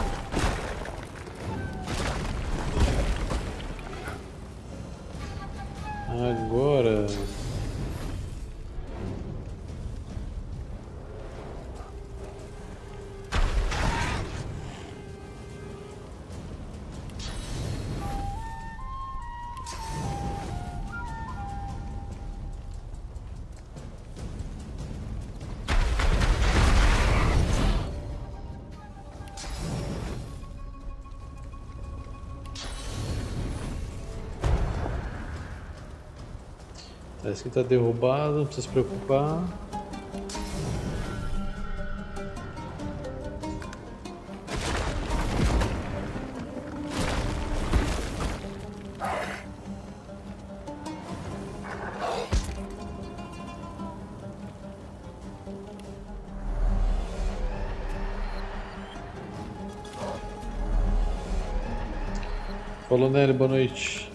Agora. Esse aqui tá derrubado, não precisa se preocupar. Falou, Nery, boa noite.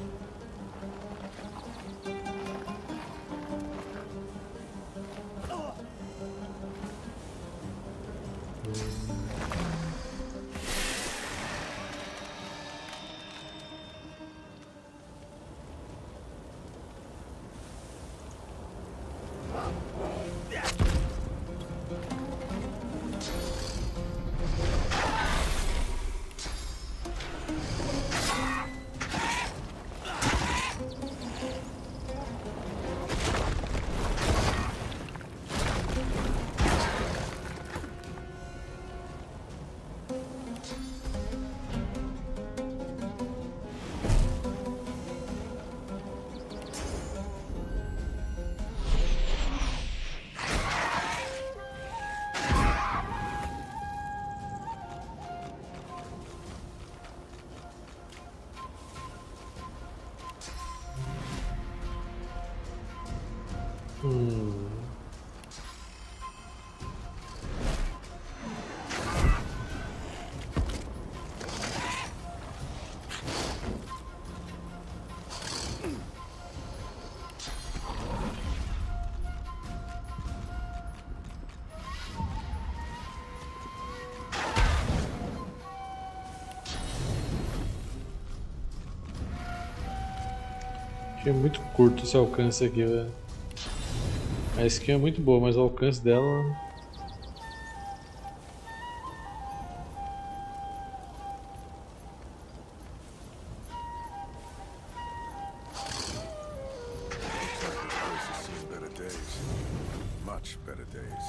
Hum. Achei muito curto esse alcance aqui, velho. A skin é muito boa, mas o alcance dela... This has seen better days. Much better days.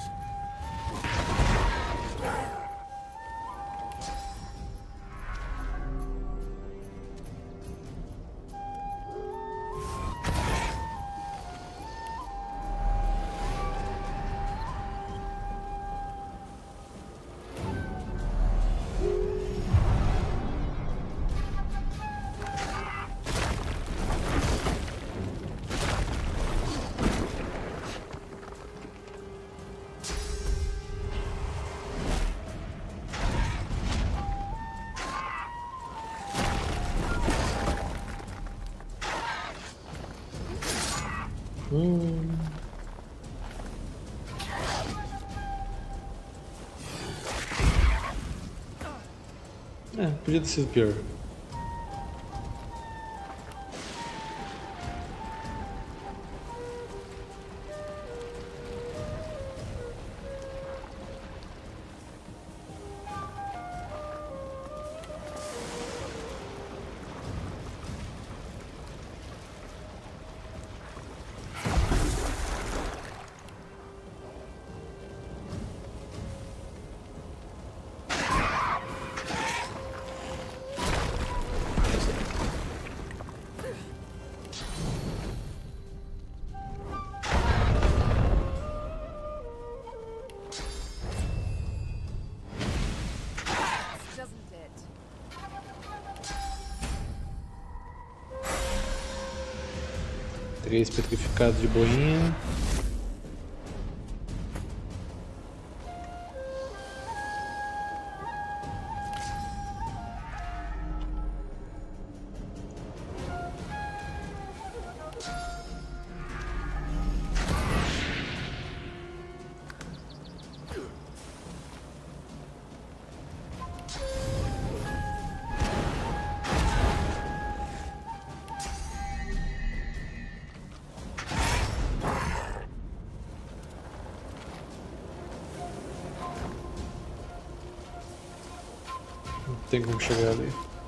Hum. É, podia ter sido pior. Doesn't it? Três petrificados de boinha. Não tem como chegar ali.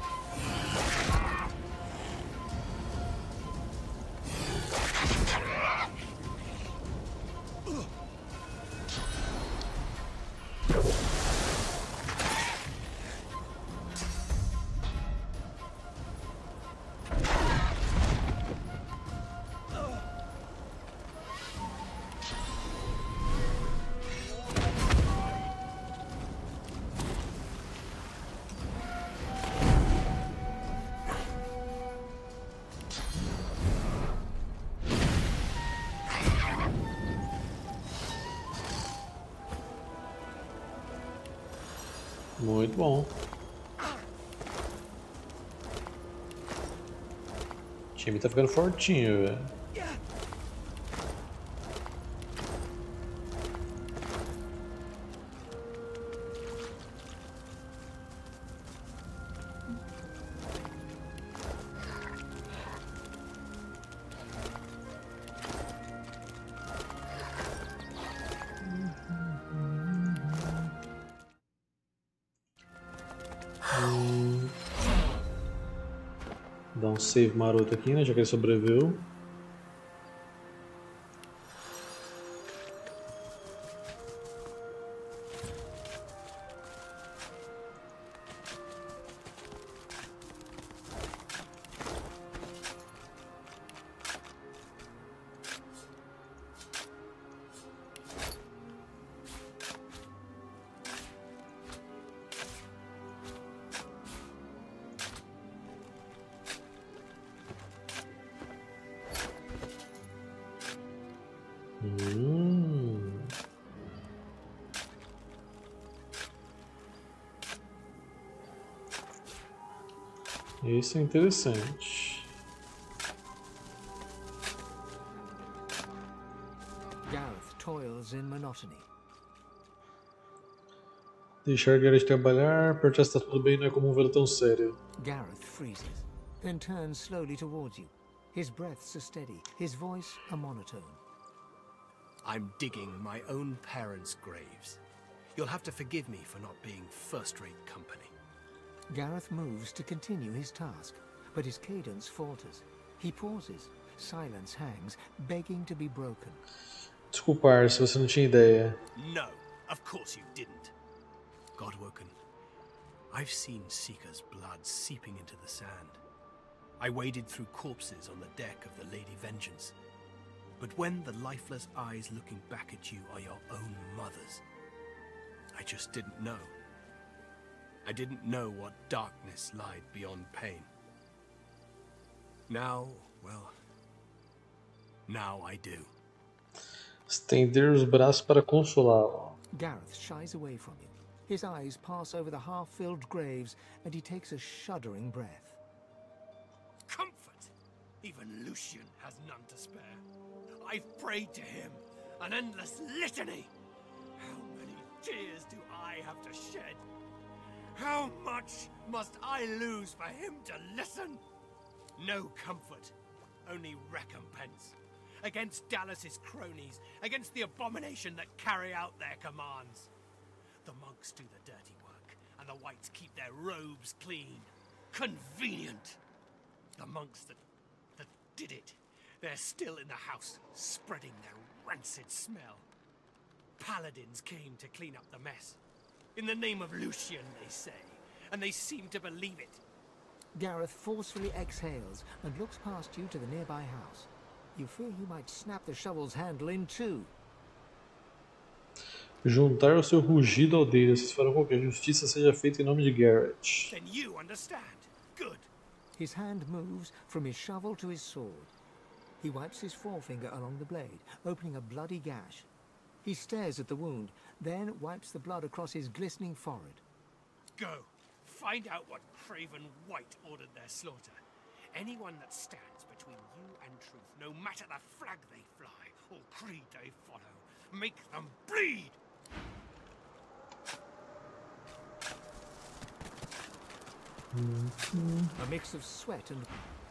Muito bom. O time tá ficando fortinho, velho. Hum. Dá um save maroto aqui, né? Já que ele sobreviveu. Hum. Isso é interessante. Gareth toils in monotony. Deixar Gareth trabalhar, perguntar se tá tudo bem não é como um vê-lo tão sério. Gareth freezes, then turns slowly towards you. His breaths are steady, his voice a monotone. I'm digging my own parents' graves. You'll have to forgive me for not being first-rate company. Gareth moves to continue his task, but his cadence falters. He pauses. Silence hangs, begging to be broken. Desculpar se você não tinha ideia. No, of course you didn't. Godwoken, I've seen Seeker's blood seeping into the sand. I waded through corpses on the deck of the Lady Vengeance. But when the lifeless eyes looking back at you are your own mother's, I just didn't know. I didn't know what darkness lied beyond pain. Now, well, now I do. Estender os braços para consolá-lo. Gareth shies away from you. His eyes pass over the half-filled graves, and he takes a shuddering breath. Comfort! Even Lucian has none to spare. I've prayed to him, an endless litany. How many tears do I have to shed? How much must I lose for him to listen? No comfort, only recompense. Against Dallas's cronies, against the abomination that carry out their commands. The monks do the dirty work, and the whites keep their robes clean. Convenient! The monks that, that did it, they're still in the house, spreading their rancid smell. Paladins came to clean up the mess. In the name of Lucian, they say, and they seem to believe it. Gareth forcefully exhales and looks past you to the nearby house. You fear he might snap the shovel's handle in two. Juntar o seu rugido ao dele, vocês farão com que a justiça seja feita em nome de Gareth. Then you understand. Good. His hand moves from his shovel to his sword. He wipes his forefinger along the blade, opening a bloody gash. He stares at the wound, then wipes the blood across his glistening forehead. Go. Find out what craven white ordered their slaughter. Anyone that stands between you and truth, no matter the flag they fly or creed they follow, make them bleed! Mm-hmm. A mix of sweat and...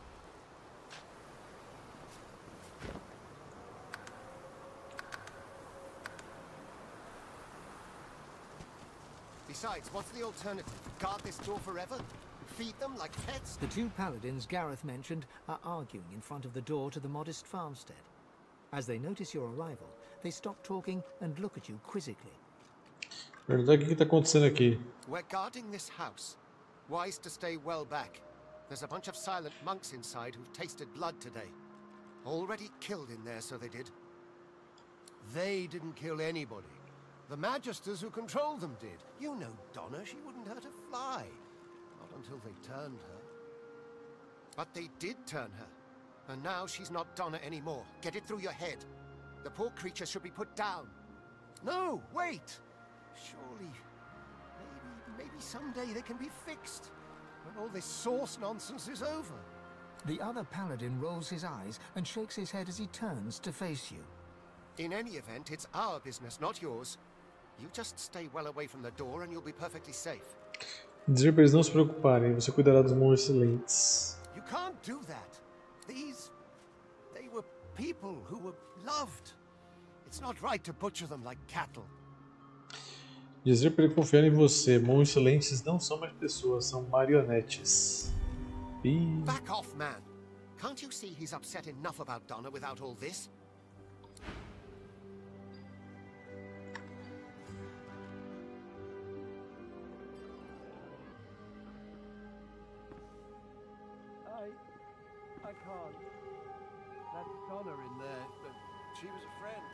Besides, what's the alternative? Guard this door forever? Feed them like pets? The two paladins Gareth mentioned are arguing in front of the door to the modest farmstead. As they notice your arrival, they stop talking and look at you quizzically. Verdade, o que está acontecendo aqui? We're guarding this house. Wise to stay well back. There's a bunch of silent monks inside who've tasted blood today. Already killed in there, so they did. They didn't kill anybody. The Magisters who controlled them did. You know Donna, she wouldn't hurt a fly. Not until they turned her. But they did turn her. And now she's not Donna anymore. Get it through your head. The poor creature should be put down. No, wait! Surely, maybe, maybe someday they can be fixed. When all this source nonsense is over. The other paladin rolls his eyes and shakes his head as he turns to face you. In any event, it's our business, not yours. You just stay well away from the door and you'll be perfectly safe. Dizer para eles não se preocuparem, você cuidará dos monges excelentes. You can't do that. These... they were people who were loved. It's not right to butcher them like cattle. Dizer para ele confiar em você, monges excelentes não são mais pessoas, são marionetes. E... Back off, man. Can't you see he's upset enough about Donna without all this? I can't. That's Donna in there, but she was a friend.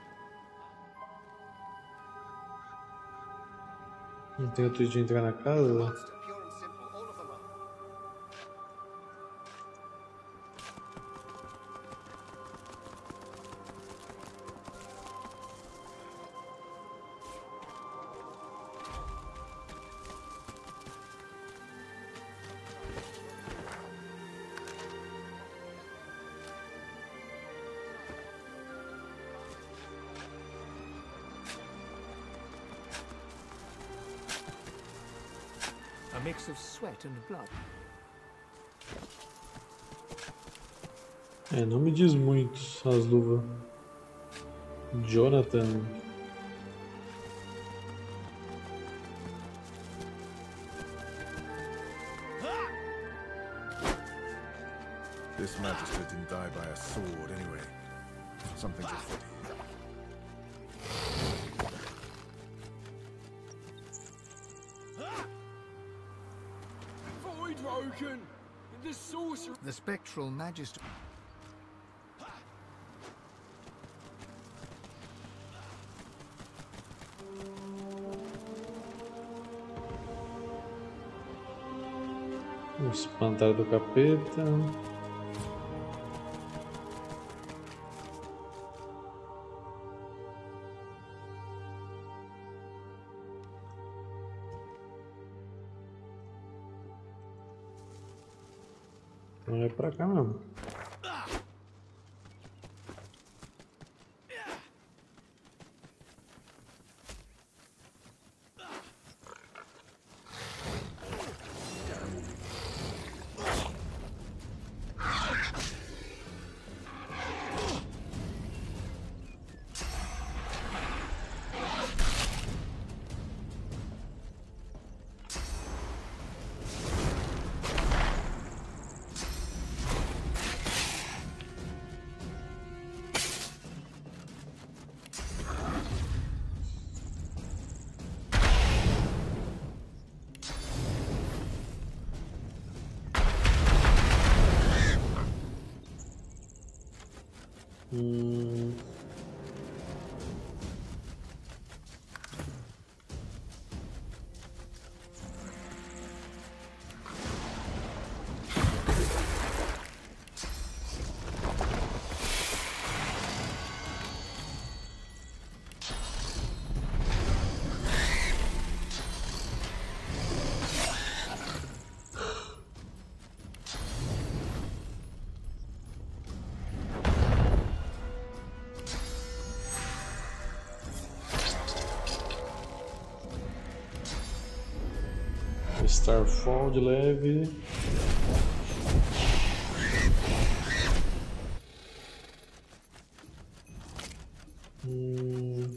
Não tem outro jeito de entrar na casa? Pure and simple, all of them are. A mix of sweat and blood. É, não me diz muito as luvas. Jonathan. This magister didn't die by a sword anyway. Something's afoot. Voidwoken! The sorcerer... The spectral magister... O espantalho do capeta. Então é pra cá mesmo. Hum... Starfall de leve. Hum...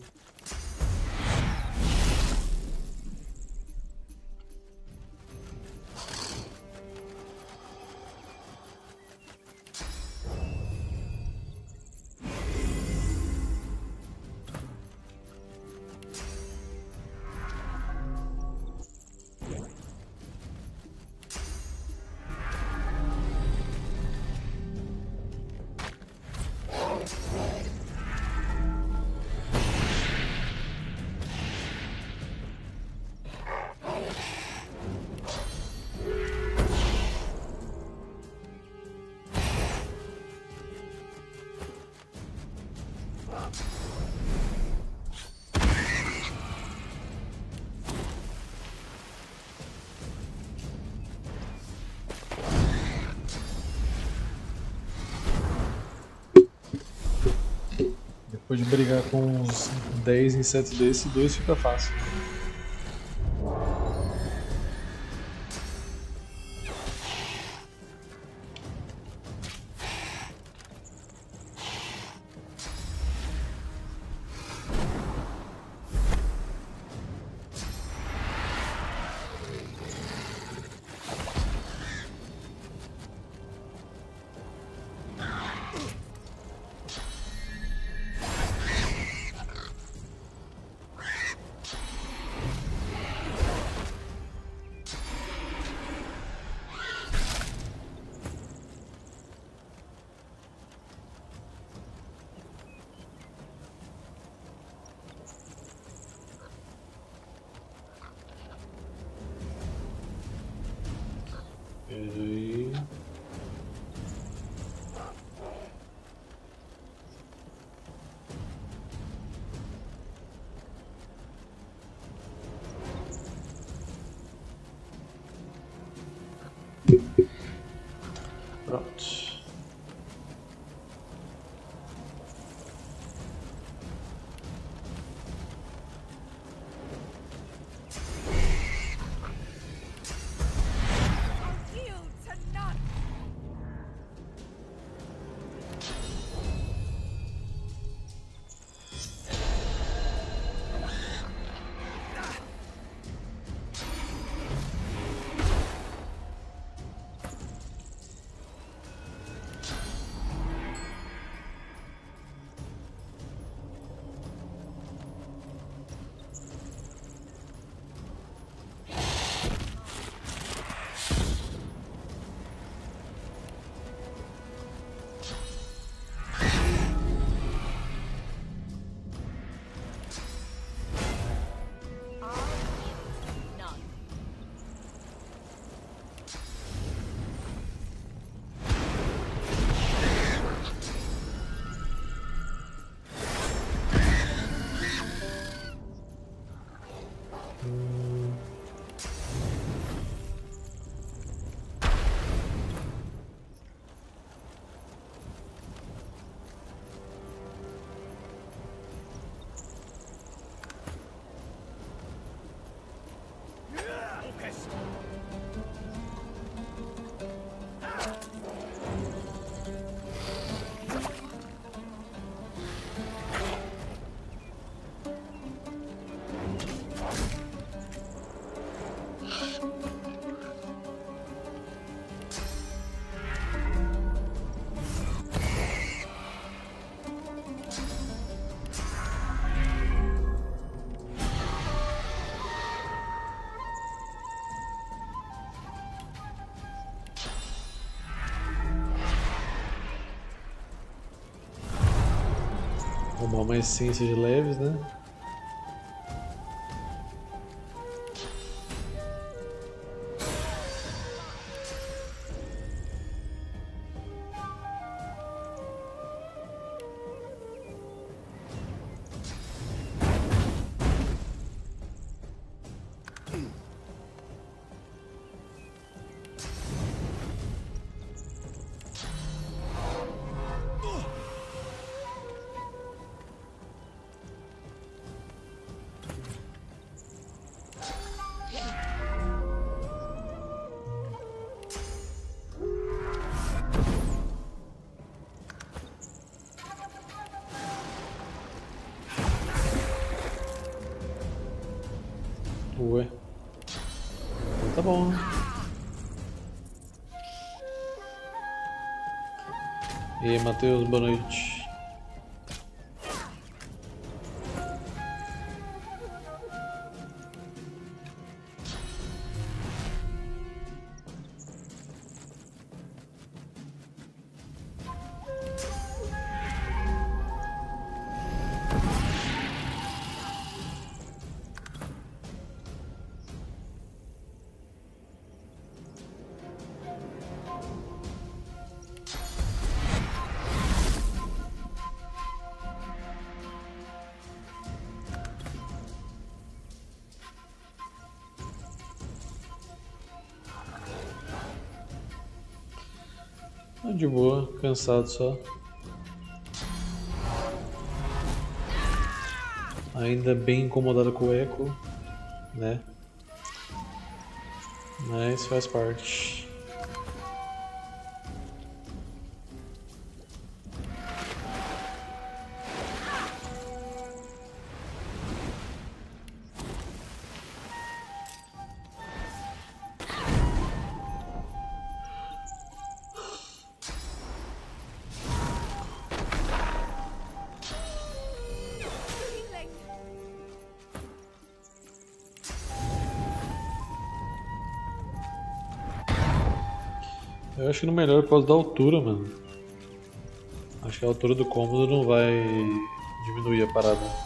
Depois de brigar com uns dez insetos desse, dois fica fácil. Roubar uma essência de leves, né? Ué. Então tá bom. E aí, Matheus, boa noite. De boa, cansado só. Ainda bem incomodado com o eco, né? Mas faz parte. Eu acho que no melhor por causa da altura, mano. Acho que a altura do cômodo não vai diminuir a parada.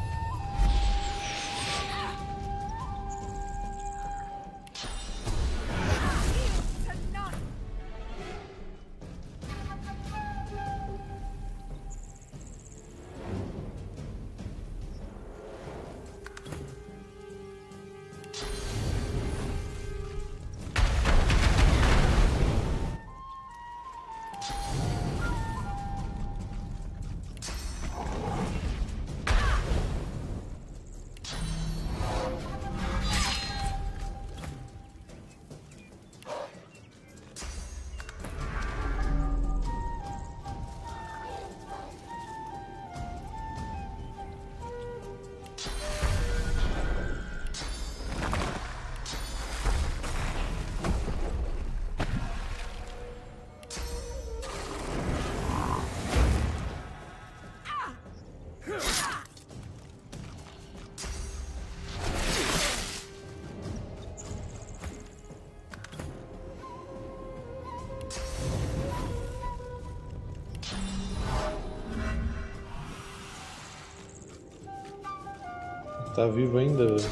Tá vivo ainda, velho.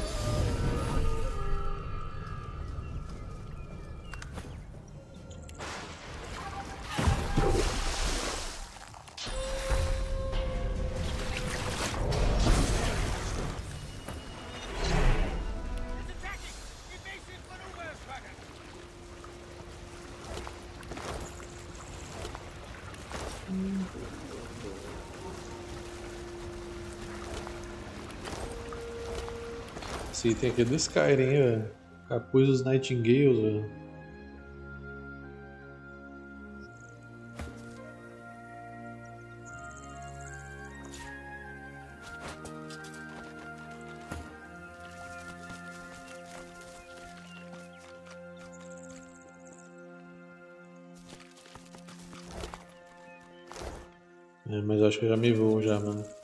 Esse item aqui é do Skyrim, velho. Capuz dos Nightingales, velho. É, mas acho que eu já me vou já, mano.